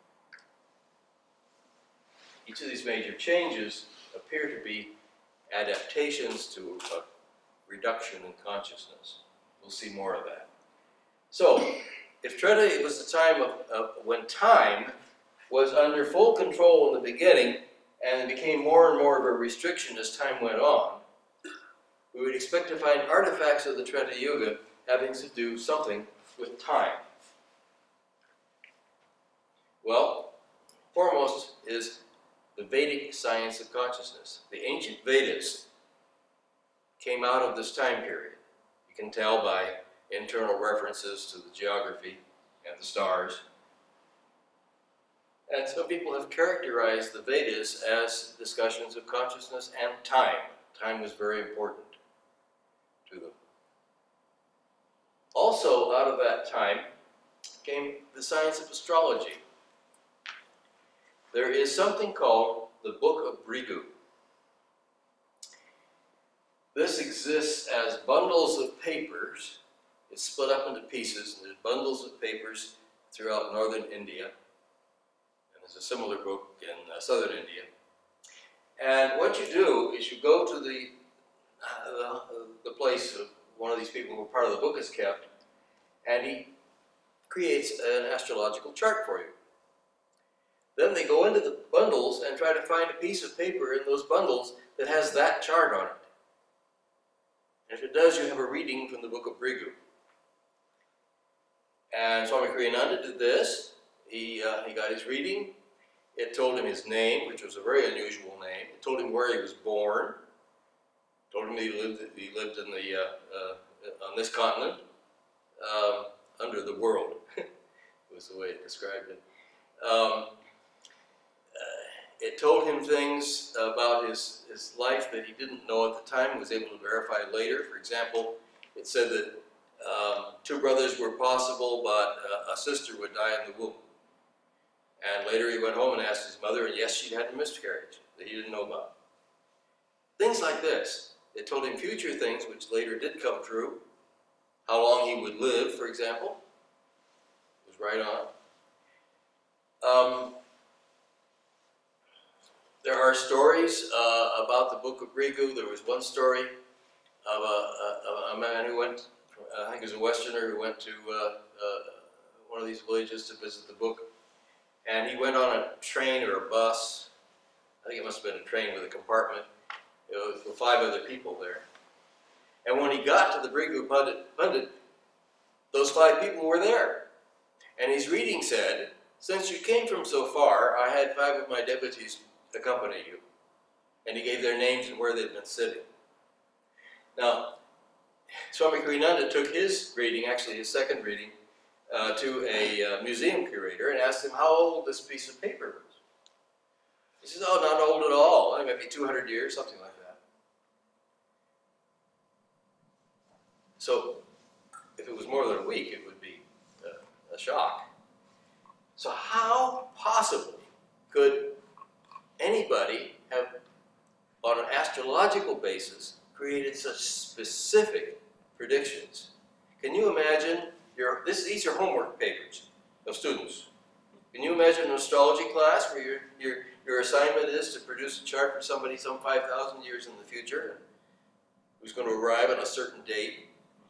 S1: Each of these major changes appear to be adaptations to a reduction in consciousness. We'll see more of that. So, if Treta was the time of when time was under full control in the beginning, and it became more and more of a restriction as time went on, we would expect to find artifacts of the Treta Yuga having to do something with time. Well, foremost is the Vedic science of consciousness. The ancient Vedas came out of this time period. You can tell by internal references to the geography and the stars. And some people have characterized the Vedas as discussions of consciousness and time. Time was very important to them. Also, out of that time came the science of astrology. There is something called the Book of Brigu. This exists as bundles of papers. It's split up into pieces, and there's bundles of papers throughout northern India. There's a similar book in southern India. And what you do is you go to the place of one of these people who part of the book is kept, and he creates an astrological chart for you. Then they go into the bundles and try to find a piece of paper in those bundles that has that chart on it. And if it does, you have a reading from the book of Brigu. And Swami Kriyananda did this. He got his reading. It told him his name, which was a very unusual name. It told him where he was born. It told him he lived in the on this continent, under the world, was the way it described it. It told him things about his life that he didn't know at the time, was able to verify later. For example, it said that 2 brothers were possible, but a sister would die in the womb. And later he went home and asked his mother, and yes, she'd had a miscarriage that he didn't know about. Things like this. It told him future things, which later did come true. How long he would live, for example, was right on. There are stories about the book of Brigu. There was one story of a man who went, I think he was a Westerner, who went to one of these villages to visit the book. And he went on a train or a bus. I think it must have been a train with a compartment. It was with 5 other people there. And when he got to the Brigu Pundit, those 5 people were there. And his reading said, "Since you came from so far, I had 5 of my devotees accompany you." And he gave their names and where they'd been sitting. Now, Swami Kriyananda took his reading, actually his second reading, to a museum curator and asked him how old this piece of paper was. He says, "Oh, not old at all, maybe 200 years, something like that." So, if it was more than a week, it would be a shock. So how possibly could anybody have, on an astrological basis, created such specific predictions? Can you imagine, these are homework papers of students. Can you imagine an astrology class where your assignment is to produce a chart for somebody some 5,000 years in the future who's going to arrive on a certain date?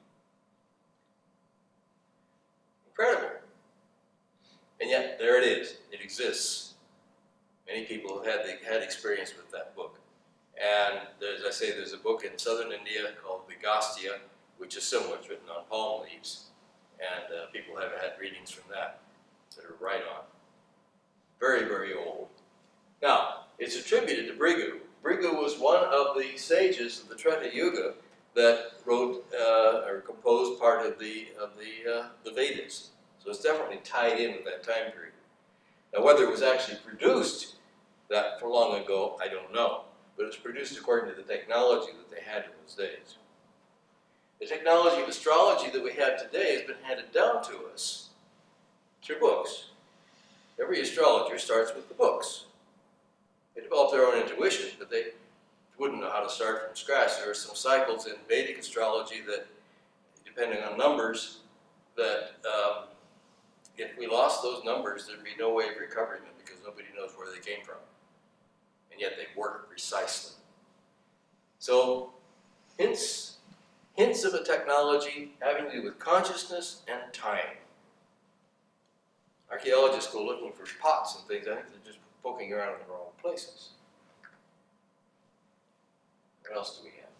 S1: Incredible. And yet, there it is. It exists. Many people have had experience with that book. And as I say, there's a book in southern India called Vigastya, which is similar. It's written on palm leaves. And people have had readings from that are right on. Very, very old. Now, it's attributed to Brigu. Brigu was one of the sages of the Treta Yuga that wrote or composed part of the Vedas. So it's definitely tied in with that time period. Now, whether it was actually produced that for long ago, I don't know. But it was produced according to the technology that they had in those days. The technology of astrology that we have today has been handed down to us through books. Every astrologer starts with the books. They develop their own intuition, but they wouldn't know how to start from scratch. There are some cycles in Vedic astrology that, depending on numbers, that if we lost those numbers, there'd be no way of recovering them because nobody knows where they came from. And yet they work precisely. So, hints of a technology having to do with consciousness and time. Archaeologists go looking for pots and things. I think they're just poking around in the wrong places. What else do we have?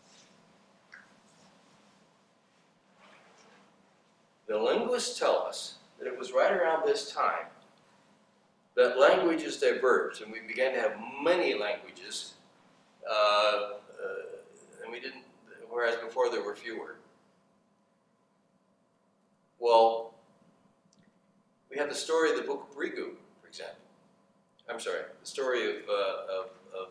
S1: The linguists tell us that it was right around this time that languages diverged, and we began to have many languages, and we didn't, whereas before there were fewer. Well, we have the story of the book of Brigu, for example. I'm sorry, the story of the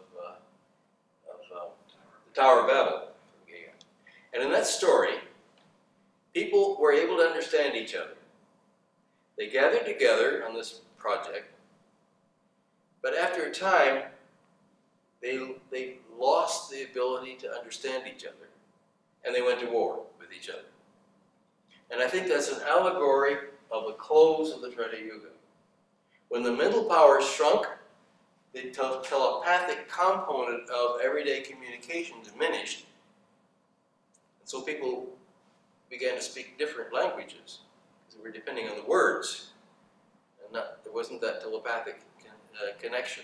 S1: Tower of Babel. And in that story, people were able to understand each other. They gathered together on this project, but after a time, they lost the ability to understand each other, and they went to war with each other. And I think that's an allegory of the close of the Treta Yuga. When the mental powers shrunk, the telepathic component of everyday communication diminished, and so people began to speak different languages. It we were depending on the words, and there wasn't that telepathic connection.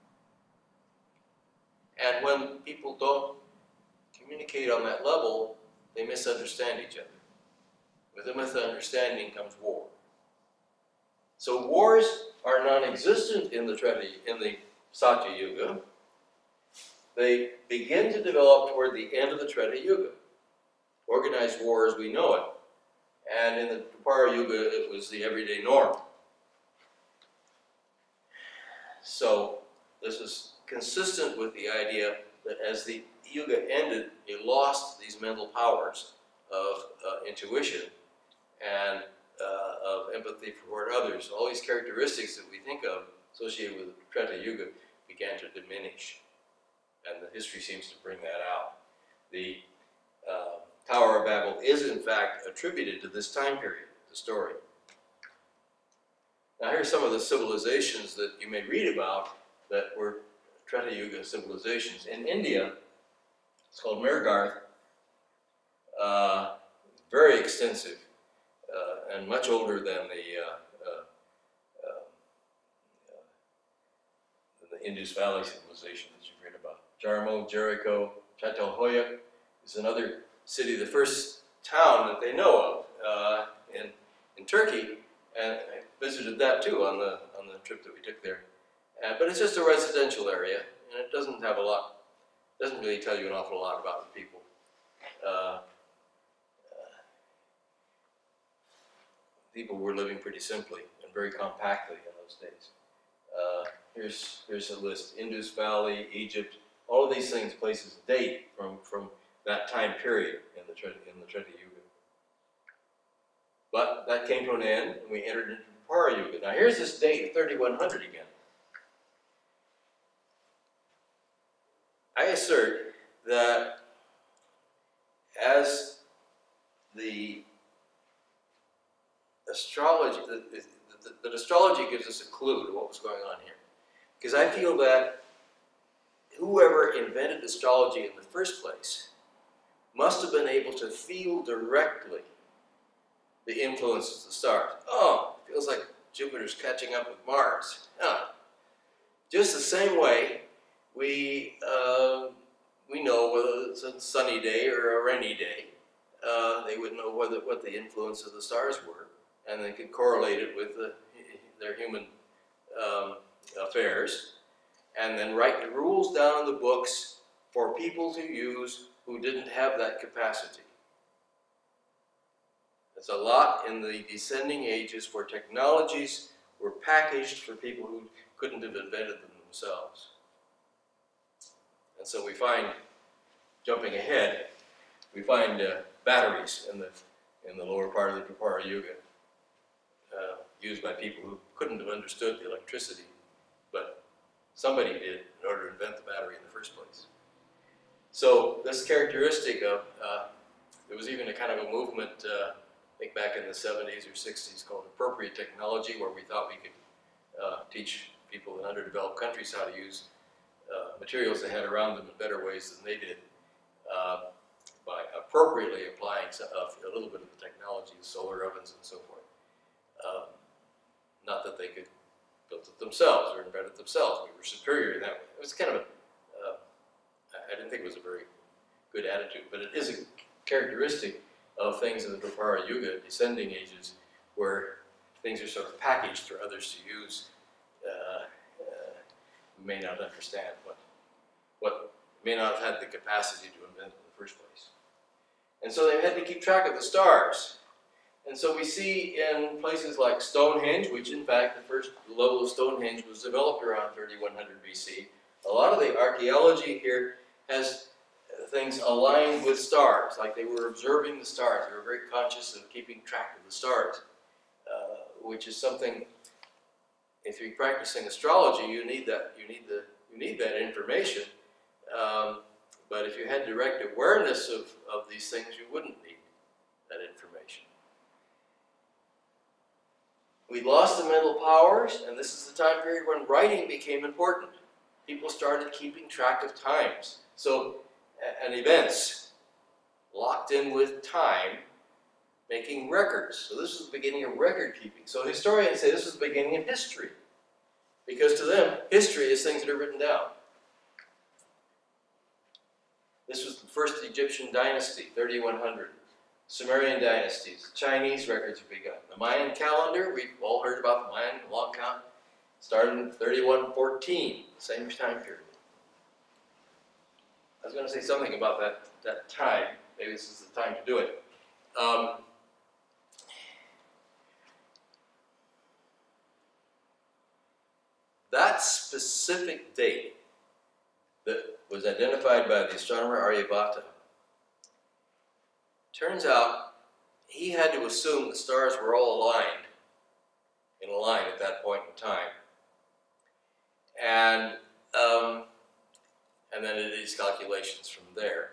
S1: And when people don't communicate on that level, they misunderstand each other. With a misunderstanding comes war. So wars are non-existent in the Satya Yuga. They begin to develop toward the end of the Treta Yuga. Organized war as we know it. And in the Dwapara Yuga, it was the everyday norm. So this is consistent with the idea that as the Yuga ended, it lost these mental powers of intuition and of empathy for others. All these characteristics that we think of associated with the Treta Yuga began to diminish. And the history seems to bring that out. The Tower of Babel is in fact attributed to this time period, the story. Now here's some of the civilizations that you may read about that were Treta Yuga civilizations. In India, it's called Mehrgarth, very extensive and much older than the Indus Valley civilization that you've read about. Jarmo, Jericho, Çatalhöyük is another city, the first town that they know of in Turkey, and I visited that too on the trip that we took there. But it's just a residential area, and it doesn't have a lot, doesn't really tell you an awful lot about the people. People were living pretty simply and very compactly in those days. Here's a list: Indus Valley, Egypt. All of these things, places date from that time period in the Treta Yuga. But that came to an end, and we entered into the Dwapara Yuga. Now here's this date, 3100 again. I assert that as the astrology, that astrology gives us a clue to what was going on here. Because I feel that whoever invented astrology in the first place must have been able to feel directly the influences of the stars. Oh, it feels like Jupiter's catching up with Mars. Just the same way we know whether it's a sunny day or a rainy day. They would know what the influence of the stars were, and they could correlate it with their human affairs, and then write the rules down in the books for people to use who didn't have that capacity. There's a lot in the descending ages where technologies were packaged for people who couldn't have invented them themselves. And so we find, jumping ahead, we find batteries in the lower part of the Dwapara Yuga, used by people who couldn't have understood the electricity, but somebody did in order to invent the battery in the first place. So this characteristic of, there was even a kind of a movement, I think back in the 70s or 60s, called appropriate technology, where we thought we could teach people in underdeveloped countries how to use materials they had around them in better ways than they did, by appropriately applying a little bit of the technology, solar ovens and so forth. Not that they could build it themselves or invent it themselves. We were superior in that way. It was kind of I didn't think it was a very good attitude, but it is a characteristic of things in the Dwapara Yuga, descending ages, where things are sort of packaged for others to use, who may not understand what may not have had the capacity to invent in the first place. And so they had to keep track of the stars. And so we see in places like Stonehenge, which in fact the first level of Stonehenge was developed around 3100 BC. A lot of the archaeology here has things aligned with stars, like they were observing the stars. They were very conscious of keeping track of the stars, which is something, if you're practicing astrology, you need that. You need that information. But if you had direct awareness of these things, you wouldn't need that information. We lost the mental powers, and this is the time period when writing became important. People started keeping track of times. So, and events locked in with time making records. So this was the beginning of record keeping. So historians say this was the beginning of history, because to them, history is things that are written down. This was the first Egyptian dynasty, 3100. Sumerian dynasties, Chinese records have begun. The Mayan calendar, we've all heard about the Mayan long count, started in 3114, same time period. I was going to say something about that time. Maybe this is the time to do it. That specific date that was identified by the astronomer Aryabhata, turns out he had to assume the stars were all aligned in a line at that point in time. And then it is calculations from there.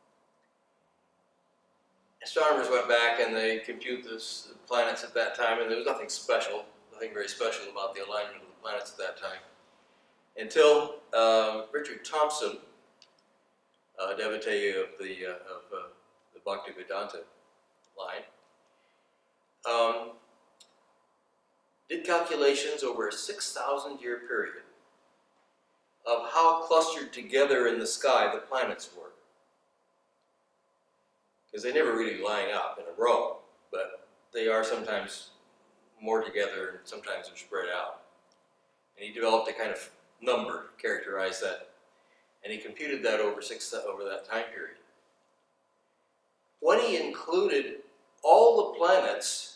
S1: Astronomers went back and they compute the planets at that time, and there was nothing special, nothing very special about the alignment of the planets at that time. Until Richard Thompson, a devotee of the Bhaktivedanta line, did calculations over a 6,000-year period of how clustered together in the sky the planets were. Because they never really line up in a row, but they are sometimes more together and sometimes they're spread out. And he developed a kind of number to characterize that, and he computed that over that time period. When he included all the planets,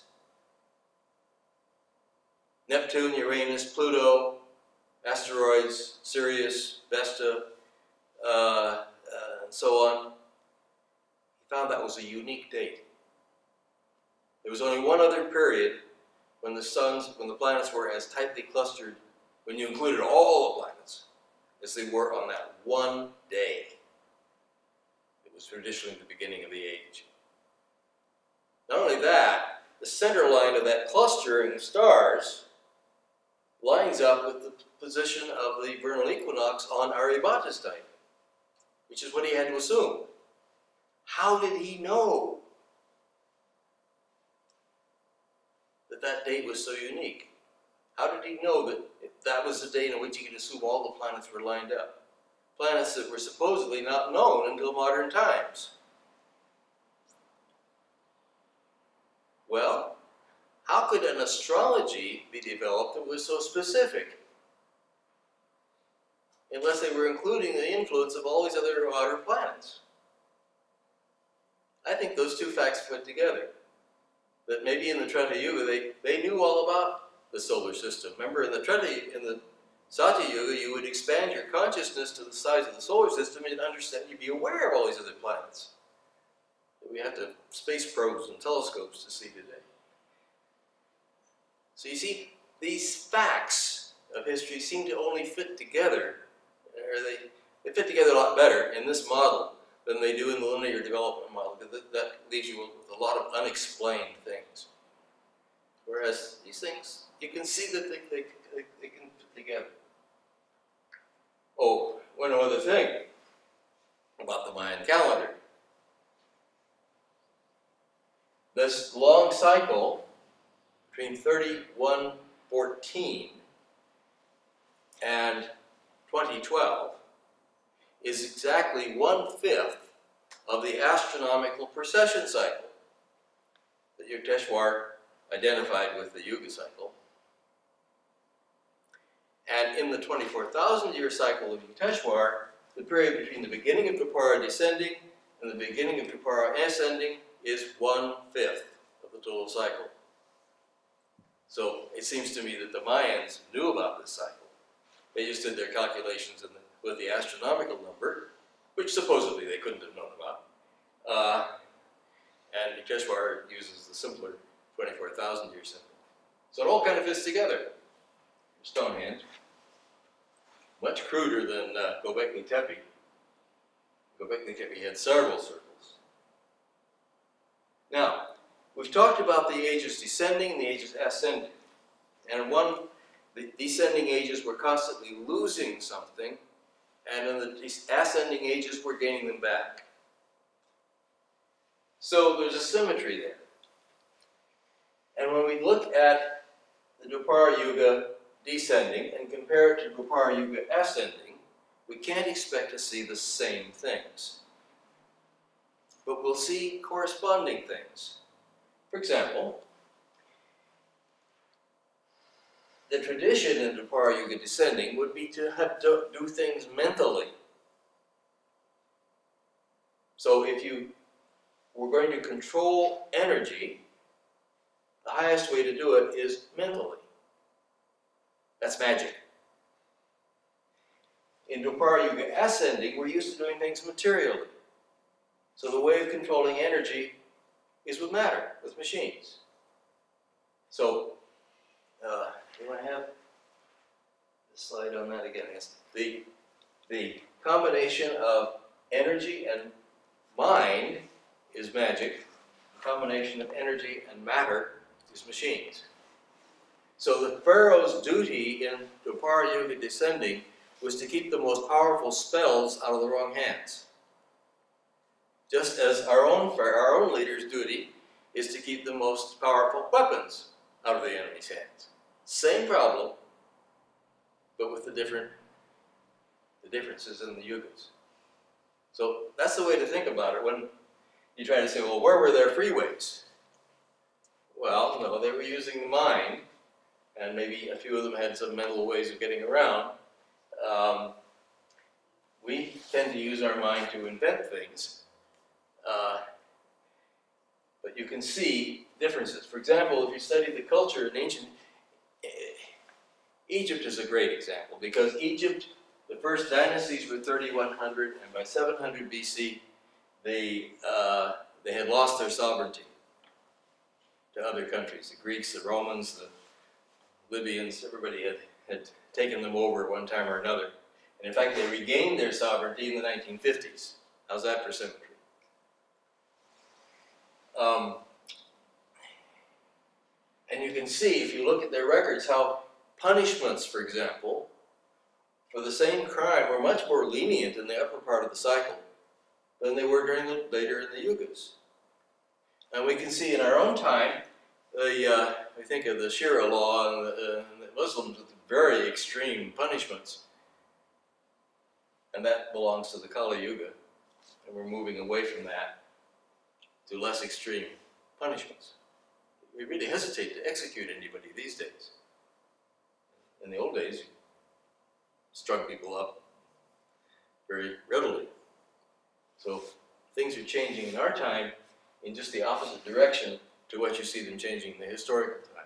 S1: Neptune, Uranus, Pluto, asteroids, Sirius, Vesta, and so on, he found that was a unique date. There was only one other period when the planets were as tightly clustered, when you included all the planets, as they were on that one day. It was traditionally the beginning of the age. Not only that, the center line of that clustering of stars lines up with the position of the vernal equinox on Aryabhata's time, which is what he had to assume. How did he know that that date was so unique? How did he know that that was the date on which he could assume all the planets were lined up? Planets that were supposedly not known until modern times. Well, how could an astrology be developed that was so specific? Unless they were including the influence of all these other outer planets. I think those two facts fit together. That maybe in the Treta Yuga they knew all about the solar system. Remember, in the Satya Yuga, you would expand your consciousness to the size of the solar system and understand, you'd be aware of all these other planets that we have to space probes and telescopes to see today. So you see, these facts of history seem to only fit together, or they fit together a lot better in this model than they do in the linear development model, because that leaves you with a lot of unexplained things. Whereas these things, you can see that they can fit together. Oh, one other thing about the Mayan calendar. This long cycle between 3114 and 2012 is exactly 1/5 of the astronomical precession cycle that Yukteshwar identified with the Yuga cycle. And in the 24,000-year cycle of Yukteshwar, the period between the beginning of Dwapara descending and the beginning of Dwapara ascending is 1/5 of the total cycle. So it seems to me that the Mayans knew about this cycle. They just did their calculations with the astronomical number, which supposedly they couldn't have known about. And Yukteshwar uses the simpler 24,000-year symbol. So it all kind of fits together. Stonehenge, much cruder than Göbekli Tepe. Göbekli Tepe had several circles. Now, we've talked about the ages descending and the ages ascending. And the descending ages were constantly losing something, and in the ascending ages we're gaining them back. So there's a symmetry there. And when we look at the Dwapara Yuga descending and compare it to Dwapara Yuga ascending, we can't expect to see the same things. But we'll see corresponding things. For example, the tradition in Dwapara Yuga descending would be to do things mentally. So if you were going to control energy, the highest way to do it is mentally. That's magic. In Dwapara Yuga ascending, we're used to doing things materially. So the way of controlling energy is with matter, with machines. So, do I have the slide on that again? Yes. The combination of energy and mind is magic. The combination of energy and matter is machines. So the pharaoh's duty in Dwapara Yuga descending was to keep the most powerful spells out of the wrong hands. Just as our own leader's duty is to keep the most powerful weapons out of the enemy's hands. Same problem, but with the differences in the yugas. So that's the way to think about it when you try to say, well, where were their freeways? Well, no, they were using the mind, and maybe a few of them had some mental ways of getting around. We tend to use our mind to invent things, but you can see differences. For example, if you study the culture in ancient Egypt is a great example, because Egypt, the first dynasties were 3100, and by 700 BC, they had lost their sovereignty to other countries. The Greeks, the Romans, the Libyans, everybody had taken them over one time or another. And in fact, they regained their sovereignty in the 1950s. How's that for symmetry? And you can see, if you look at their records, how punishments, for example, for the same crime were much more lenient in the upper part of the cycle than they were later in the Yugas. And we can see in our own time, we think of the Sharia law and the Muslims with very extreme punishments. And that belongs to the Kali Yuga. And we're moving away from that to less extreme punishments. We really hesitate to execute anybody these days. In the old days, you strung people up very readily. So things are changing in our time in just the opposite direction to what you see them changing in the historical time.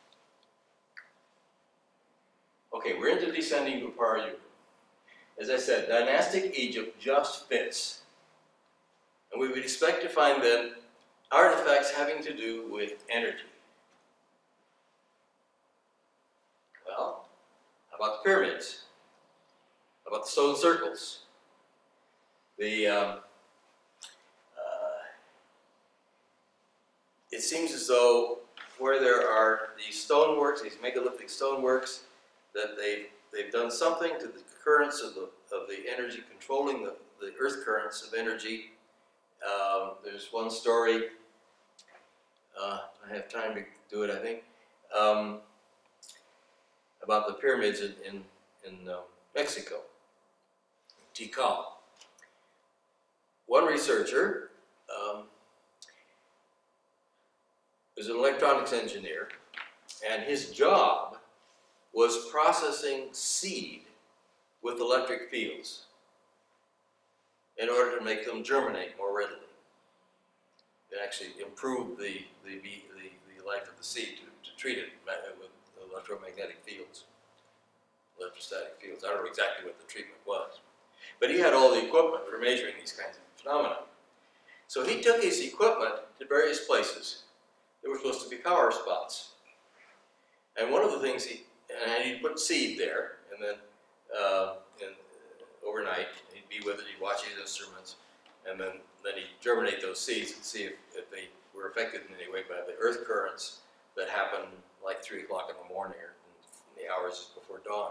S1: Okay, we're into descending Dwapara Yuga. As I said, dynastic Egypt just fits. And we would expect to find then artifacts having to do with energy. Well, how about the pyramids? How about the stone circles? It seems as though where there are these stoneworks, these megalithic stoneworks, that they've done something to the currents of the energy, controlling the earth currents of energy. There's one story, I have time to do it, I think, about the pyramids in Mexico, Tikal. One researcher was an electronics engineer, and his job was processing seed with electric fields in order to make them germinate more readily. It actually improved the life of the seed to treat it with electromagnetic fields, electrostatic fields. I don't know exactly what the treatment was. But he had all the equipment for measuring these kinds of phenomena. So he took his equipment to various places. There were supposed to be power spots. And one of the things he'd put seed there, and then overnight, he'd be with it, he'd watch his instruments, and then he'd germinate those seeds and see if they were affected in any way by the earth currents that happen like 3 o'clock in the morning or in the hours before dawn.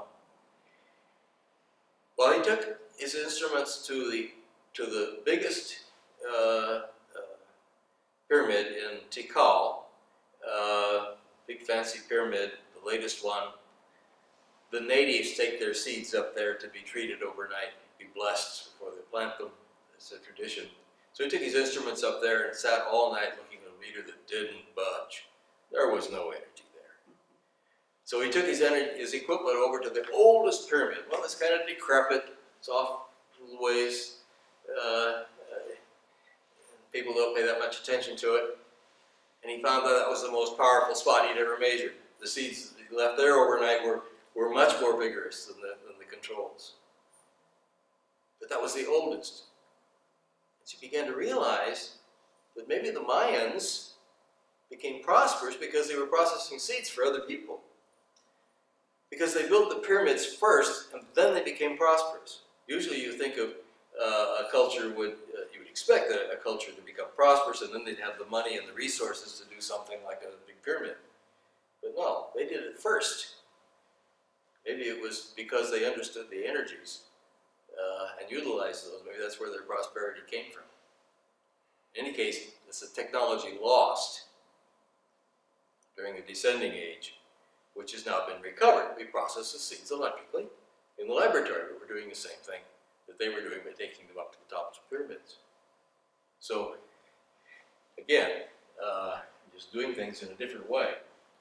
S1: Well, he took his instruments to the biggest pyramid in Tikal, big fancy pyramid, the latest one. The natives take their seeds up there to be treated overnight, be blessed before they plant them. It's a tradition. So he took his instruments up there and sat all night looking at a meter that didn't budge. There was no energy there. So he took his equipment over to the oldest pyramid. Well, it's kind of decrepit. It's off a little ways. People don't pay that much attention to it. And he found that was the most powerful spot he'd ever measured. The seeds that he left there overnight were much more vigorous than the controls. But that was the oldest. And so he began to realize that maybe the Mayans became prosperous because they were processing seeds for other people. Because they built the pyramids first, and then they became prosperous. Usually you think of a culture you would expect a culture to become prosperous, and then they'd have the money and the resources to do something like a big pyramid. But no, they did it first. Maybe it was because they understood the energies and utilized those. Maybe that's where their prosperity came from. In any case, it's a technology lost during the descending age, which has now been recovered. We process the seeds electrically in the laboratory, but we're doing the same thing that they were doing by taking them up to the tops of pyramids. So, again, just doing things in a different way.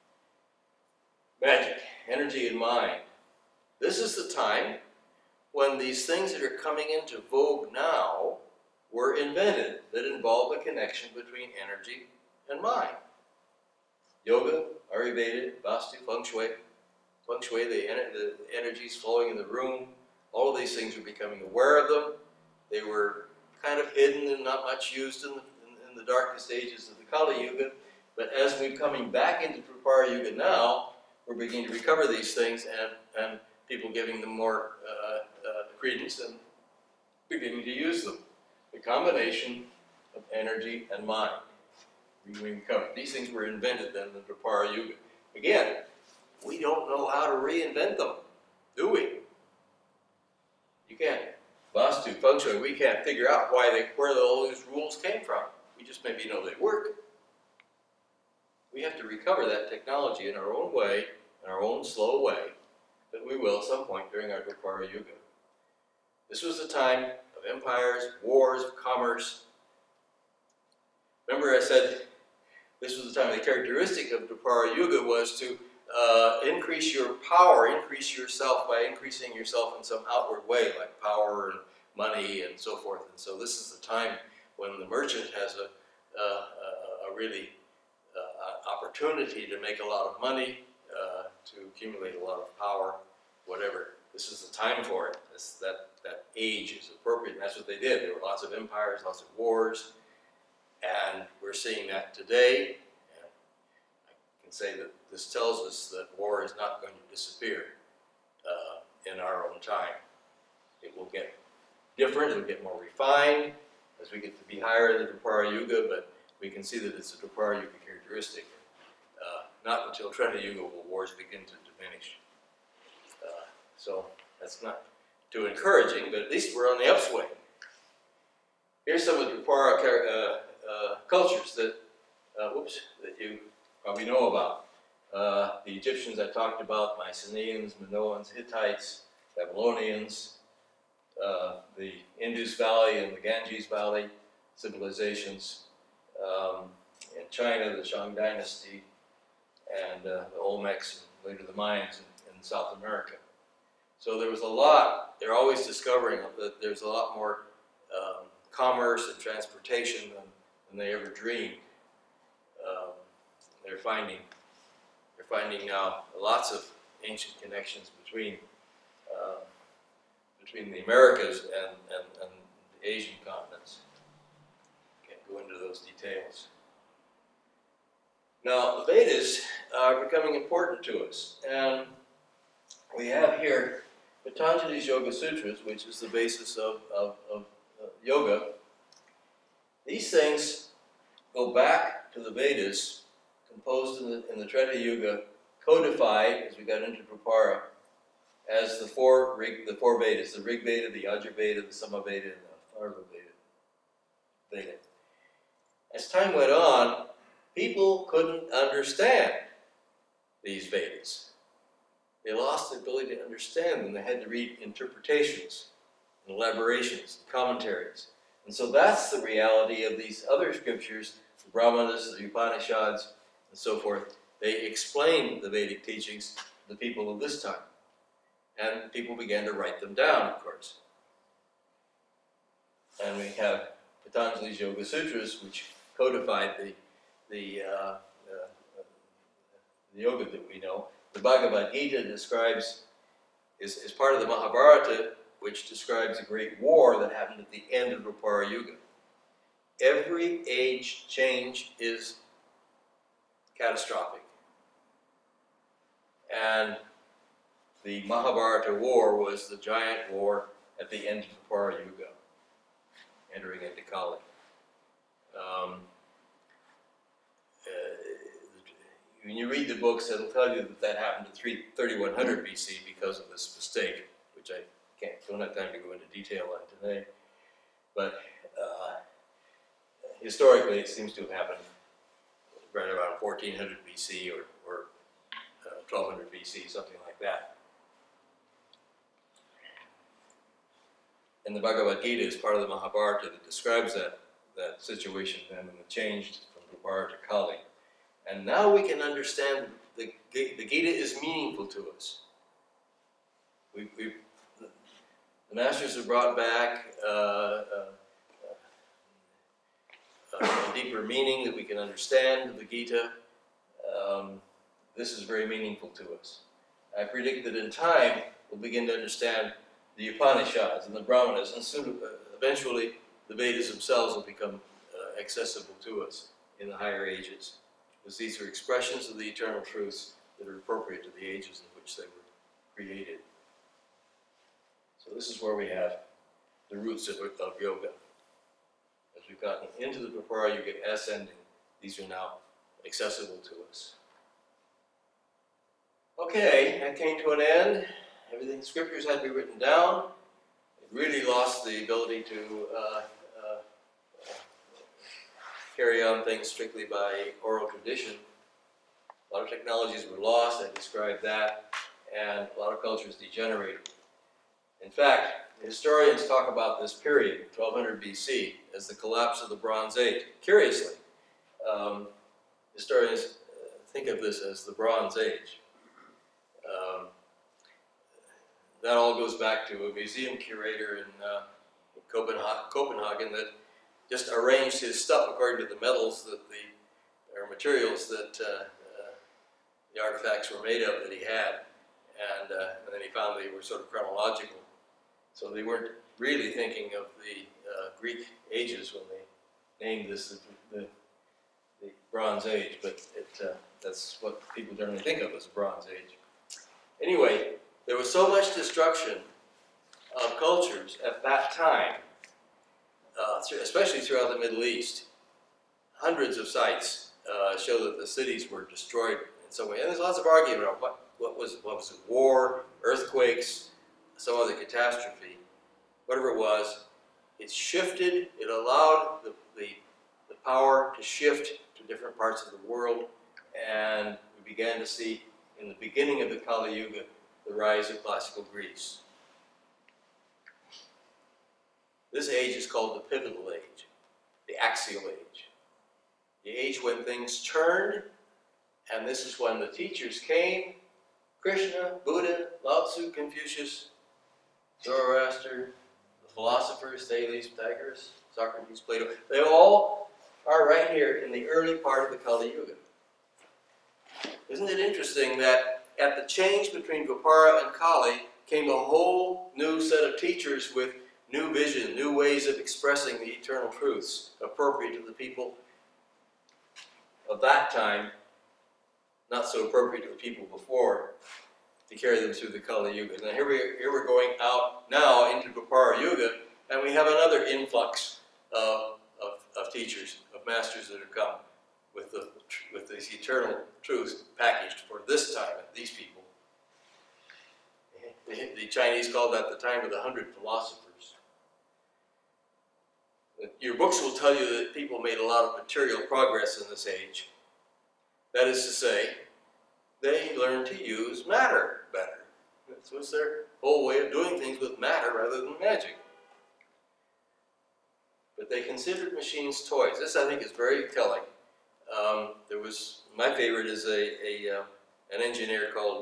S1: Magic, energy, and mind. This is the time when these things that are coming into vogue now were invented that involve a connection between energy and mind. Yoga, Ayurveda, Vastu, Feng Shui. Feng Shui, the energies flowing in the room. All of these things were becoming aware of them. They were kind of hidden and not much used in the darkest ages of the Kali Yuga. But as we're coming back into Tripara Yuga now, we're beginning to recover these things and people giving them more credence and beginning to use them. The combination of energy and mind. We recover. These things were invented then in the Tripara Yuga. Again, we don't know how to reinvent them, do we? You can't. Vastu, Feng Shui, we can't figure out where all these rules came from. We just maybe know they work. We have to recover that technology in our own way, in our own slow way, but we will at some point during our Tripara Yuga. This was the time of empires, wars, commerce. Remember I said this was the time, the characteristic of Tripara Yuga was to increase your power, increase yourself by increasing yourself in some outward way, like power and money and so forth. And so this is the time when the merchant has a really opportunity to make a lot of money, to accumulate a lot of power, whatever. This is the time for it. That age is appropriate, and that's what they did. There were lots of empires, lots of wars, and we're seeing that today. And I can say that this tells us that war is not going to disappear in our own time. It will get different, it will get more refined as we get to be higher in the Tripara Yuga, but we can see that it's a Tripara Yuga characteristic. Not until Treta Yuga will wars begin to diminish. So that's not too encouraging, but at least we're on the upswing. Here's some of the Tripara cultures that you probably know about. The Egyptians I talked about, Mycenaeans, Minoans, Hittites, Babylonians, the Indus Valley and the Ganges Valley civilizations, in China, the Shang Dynasty, and the Olmecs, and later the Mayans in South America. So there was a lot, they're always discovering that there's a lot more commerce and transportation than they ever dreamed. They're finding now lots of ancient connections between the Americas and the Asian continents. Can't go into those details. Now, the Vedas are becoming important to us, and we have here Patanjali's Yoga Sutras, which is the basis of yoga. These things go back to the Vedas, composed in the Treta Yuga, codified as we got into Tripara, as the four Vedas: the Rig Veda, the Yajur Veda, the Samaveda, and the Atharva Veda. As time went on, people couldn't understand these Vedas. They lost the ability to understand them. They had to read interpretations, and elaborations, and commentaries. And so that's the reality of these other scriptures, the Brahmanas, the Upanishads, and so forth. They explained the Vedic teachings to the people of this time. And people began to write them down, of course. And we have Patanjali's Yoga Sutras, which codified the yoga that we know. The Bhagavad Gita describes, is part of the Mahabharata, which describes a great war that happened at the end of Dwapara Yuga. Every age change is catastrophic. And the Mahabharata war was the giant war at the end of Dwapara Yuga, entering into Kali. When you read the books, it'll tell you that that happened in 3100 BC because of this mistake, which I don't have time to go into detail on today. But historically, it seems to have happened right around 1400 BC or 1200 BC, something like that. And the Bhagavad Gita is part of the Mahabharata that describes that situation then, and the change from Dwapara to Kali. And now we can understand the Gita is meaningful to us. The masters have brought back a deeper meaning that we can understand the Gita. This is very meaningful to us. I predict that in time we'll begin to understand the Upanishads and the Brahmanas, and soon, eventually the Vedas themselves will become accessible to us in the higher ages. Because these are expressions of the eternal truths that are appropriate to the ages in which they were created. So this is where we have the roots of yoga. As we've gotten into the Dwapara Yuga ascending, these are now accessible to us. Okay, that came to an end. Everything, scriptures had to be written down. It really lost the ability to carry on things strictly by oral tradition. A lot of technologies were lost, I described that, and a lot of cultures degenerated. In fact, historians talk about this period, 1200 BC, as the collapse of the Bronze Age. Curiously, historians think of this as the Bronze Age. That all goes back to a museum curator in Copenhagen that just arranged his stuff according to the metals or materials that the artifacts were made of that he had, and then he found they were sort of chronological. So they weren't really thinking of the Greek ages when they named this the Bronze Age, but that's what people generally think of as the Bronze Age. Anyway, there was so much destruction of cultures at that time, especially throughout the Middle East. Hundreds of sites show that the cities were destroyed in some way. And there's lots of argument about what was it, war, earthquakes, some other catastrophe. Whatever it was, it shifted, it allowed the power to shift to different parts of the world, and we began to see, in the beginning of the Kali Yuga, the rise of classical Greece. This age is called the pivotal age, the axial age. The age when things turned, and this is when the teachers came. Krishna, Buddha, Lao Tzu, Confucius, Zoroaster, the philosophers, Thales, Pythagoras, Socrates, Plato, they all are right here in the early part of the Kali Yuga. Isn't it interesting that at the change between Dwapara and Kali came a whole new set of teachers with new vision, new ways of expressing the eternal truths appropriate to the people of that time, not so appropriate to the people before, to carry them through the Kali Yuga. Now here we're going out now into Dwapara Yuga, and we have another influx of teachers, of masters that have come with these eternal truths packaged for this time, these people. The Chinese call that the time of the 100 philosophers. Your books will tell you that people made a lot of material progress in this age, That is to say, they learned to use matter better. This was their whole way of doing things, with matter rather than magic. But they considered machines toys. This, I think, is very telling. My favorite is an engineer called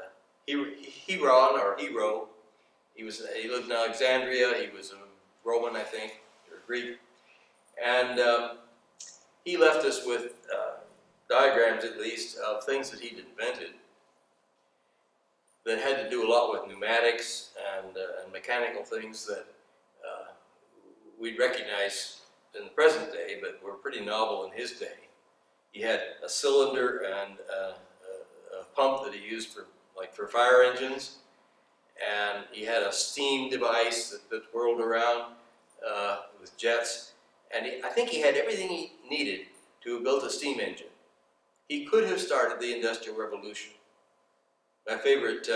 S1: Hero. He lived in Alexandria. He was a Roman, I think, or Greek, and he left us with diagrams, at least, of things that he'd invented that had to do a lot with pneumatics and mechanical things that we'd recognize in the present day, but were pretty novel in his day. He had a cylinder and a pump that he used for fire engines, and he had a steam device that whirled around with jets, and I think he had everything he needed to have built a steam engine. He could have started the Industrial Revolution. My favorite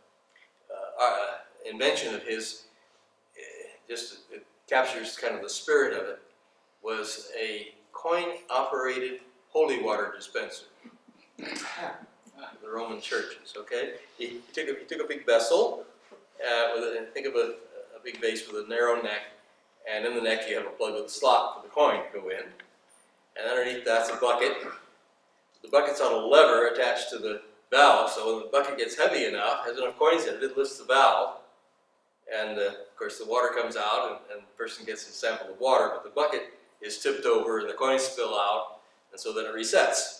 S1: invention of his, it captures kind of the spirit of it, was a coin-operated holy water dispenser. The Roman churches, okay? He took a big vessel, think of a big vase with a narrow neck, and in the neck you have a plug with a slot for the coin to go in, and underneath that's a bucket. The bucket's on a lever attached to the valve, so when the bucket gets heavy enough, has enough coins in it, it lifts the valve, and of course the water comes out, and the person gets a sample of water, but the bucket is tipped over and the coins spill out, and so then it resets.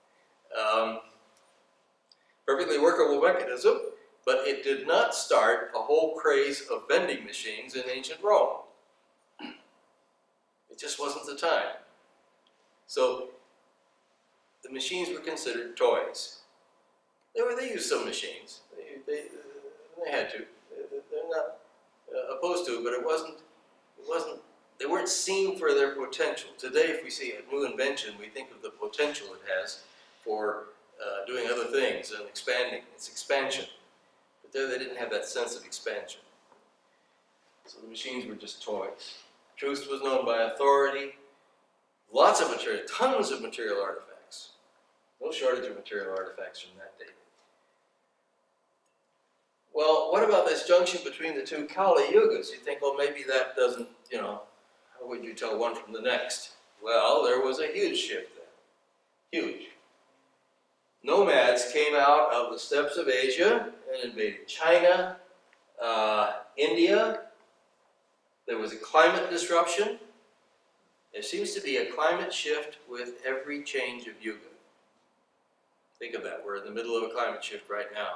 S1: Perfectly workable mechanism, but it did not start a whole craze of vending machines in ancient Rome. It just wasn't the time. So the machines were considered toys. They used some machines. They had to. They're not opposed to it, but it wasn't. They weren't seen for their potential. Today, if we see a new invention, we think of the potential it has for doing other things and expanding. It's expansion. But there, they didn't have that sense of expansion. So the machines were just toys. Truth was known by authority. Lots of material, tons of material artifacts. No shortage of material artifacts from that day. Well, what about this junction between the two Kali Yugas? You think, well, maybe that doesn't, how would you tell one from the next? Well, there was a huge shift then. Huge. Nomads came out of the steppes of Asia and invaded China, India. There was a climate disruption. There seems to be a climate shift with every change of Yuga. Think of that. We're in the middle of a climate shift right now.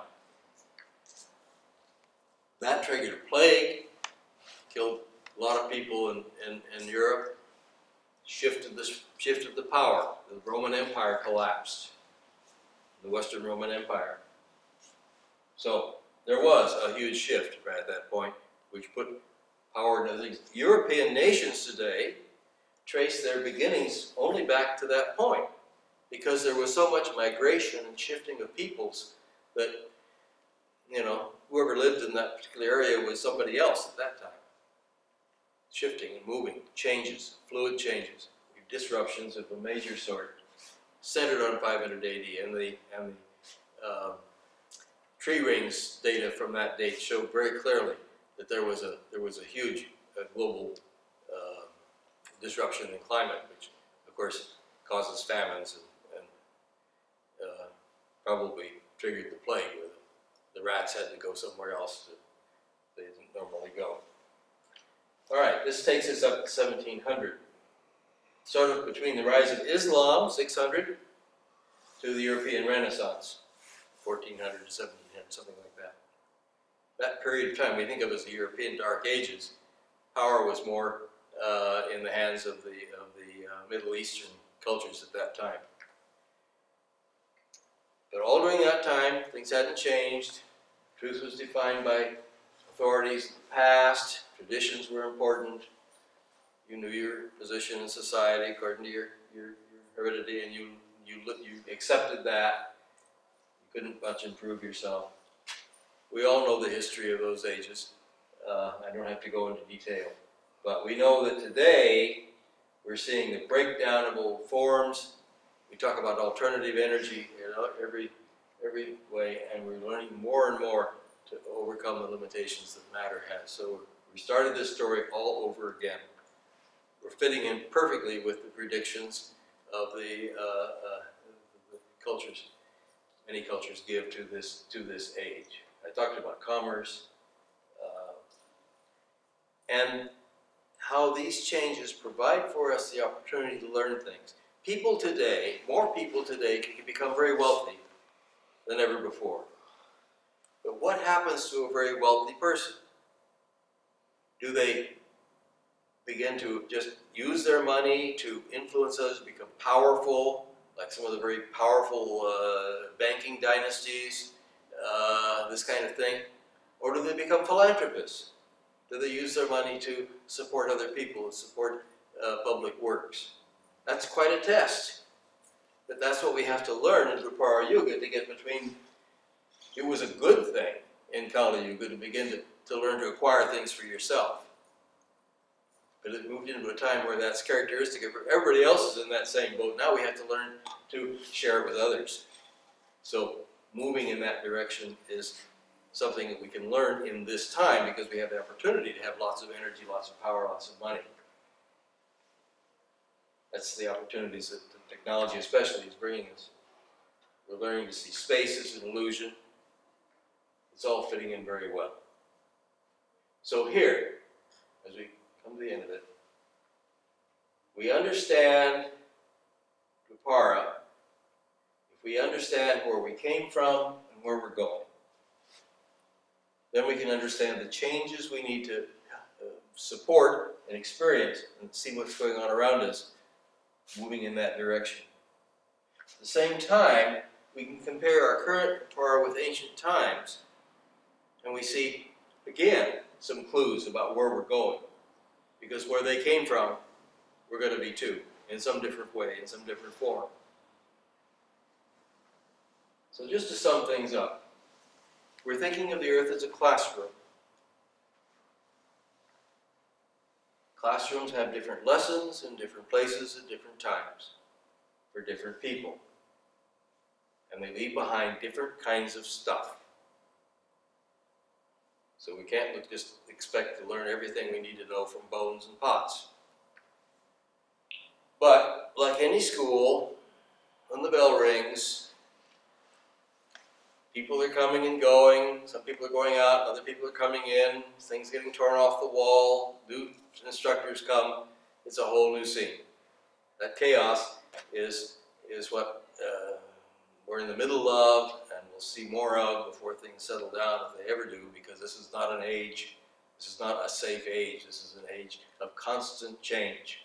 S1: That triggered a plague, killed a lot of people in Europe, shifted the power. The Roman Empire collapsed, the Western Roman Empire. So there was a huge shift right at that point, which put power into things. European nations today trace their beginnings only back to that point, because there was so much migration and shifting of peoples that, whoever lived in that particular area was somebody else at that time. Shifting and moving, changes, fluid changes, disruptions of a major sort, centered on 500 AD, and the tree rings data from that date showed very clearly that there was a huge global disruption in climate, which of course causes famines and probably triggered the plague, where the rats had to go somewhere else that they didn't normally go. All right, this takes us up to 1700. Sort of between the rise of Islam, 600, to the European Renaissance, 1400 to 1700, something like that. That period of time we think of as the European Dark Ages. Power was more in the hands of the Middle Eastern cultures at that time. But all during that time, things hadn't changed. Truth was defined by authorities in the past. Traditions were important. You knew your position in society according to your heredity, and you accepted that. You couldn't much improve yourself. We all know the history of those ages. I don't have to go into detail. But we know that today we're seeing the breakdown of old forms, We talk about alternative energy in every way, and we're learning more and more to overcome the limitations that matter has. So we started this story all over again. We're fitting in perfectly with the predictions of the cultures, many cultures give to this age. I talked about commerce, and how these changes provide for us the opportunity to learn things. People today, more people today, can become very wealthy than ever before. But what happens to a very wealthy person? Do they begin to just use their money to influence others, become powerful, like some of the very powerful banking dynasties, this kind of thing? Or do they become philanthropists? Do they use their money to support other people and support public works? That's quite a test. But that's what we have to learn in Dwapara Yuga to get between. It was a good thing in Kali Yuga to begin to learn to acquire things for yourself. But it moved into a time where that's characteristic of everybody else is in that same boat. Now we have to learn to share it with others. So moving in that direction is something that we can learn in this time because we have the opportunity to have lots of energy, lots of power, lots of money. That's the opportunities that the technology especially is bringing us. We're learning to see space as an illusion. It's all fitting in very well. So here, as we come to the end of it, we understand Dwapara if we understand where we came from and where we're going. Then we can understand the changes we need to support and experience and see what's going on around us, moving in that direction. At the same time, we can compare our current Dwapara with ancient times, and we see, again, some clues about where we're going. Because where they came from, we're going to be too, in some different way, in some different form. So just to sum things up, we're thinking of the earth as a classroom. Classrooms have different lessons in different places at different times for different people. And they leave behind different kinds of stuff. So we can't just expect to learn everything we need to know from bones and pots. But like any school, when the bell rings, people are coming and going, some people are going out, other people are coming in, things getting torn off the wall, new instructors come, it's a whole new scene. That chaos is what we're in the middle of, and we'll see more of before things settle down, if they ever do, because this is not an age, this is not a safe age, this is an age of constant change.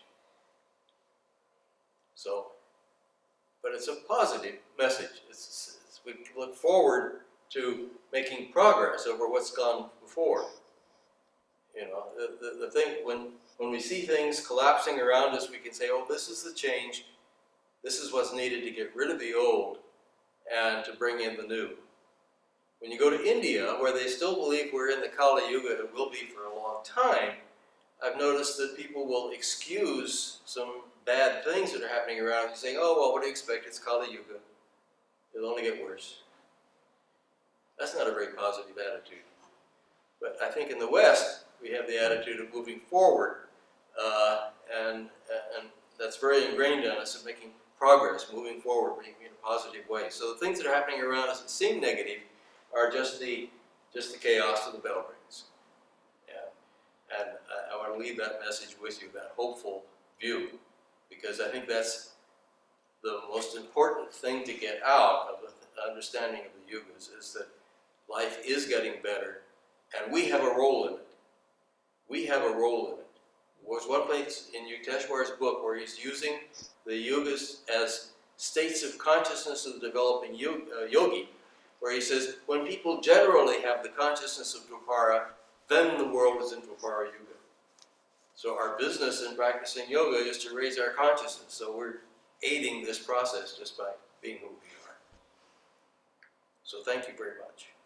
S1: So, but it's a positive message. We look forward to making progress over what's gone before. You know, the thing, when we see things collapsing around us, we can say, oh, this is the change, this is what's needed to get rid of the old and to bring in the new. When you go to India, where they still believe we're in the Kali Yuga and will be for a long time, I've noticed that people will excuse some bad things that are happening around, saying, oh, well, what do you expect? It's Kali Yuga. It'll only get worse. That's not a very positive attitude. But I think in the West, we have the attitude of moving forward, and that's very ingrained in us of making progress, moving forward, in a positive way. So the things that are happening around us that seem negative are just the chaos of the bell rings. Yeah. And I want to leave that message with you, that hopeful view, because I think that's the most important thing to get out of the understanding of the Yugas, is that life is getting better, and we have a role in it. We have a role in it. There's one place in Yukteshwar's book where he's using the Yugas as states of consciousness of the developing yogi, where he says, when people generally have the consciousness of Dwapara, then the world is in Dwapara Yuga. So our business in practicing yoga is to raise our consciousness. So we're aiding this process just by being who we are. So thank you very much.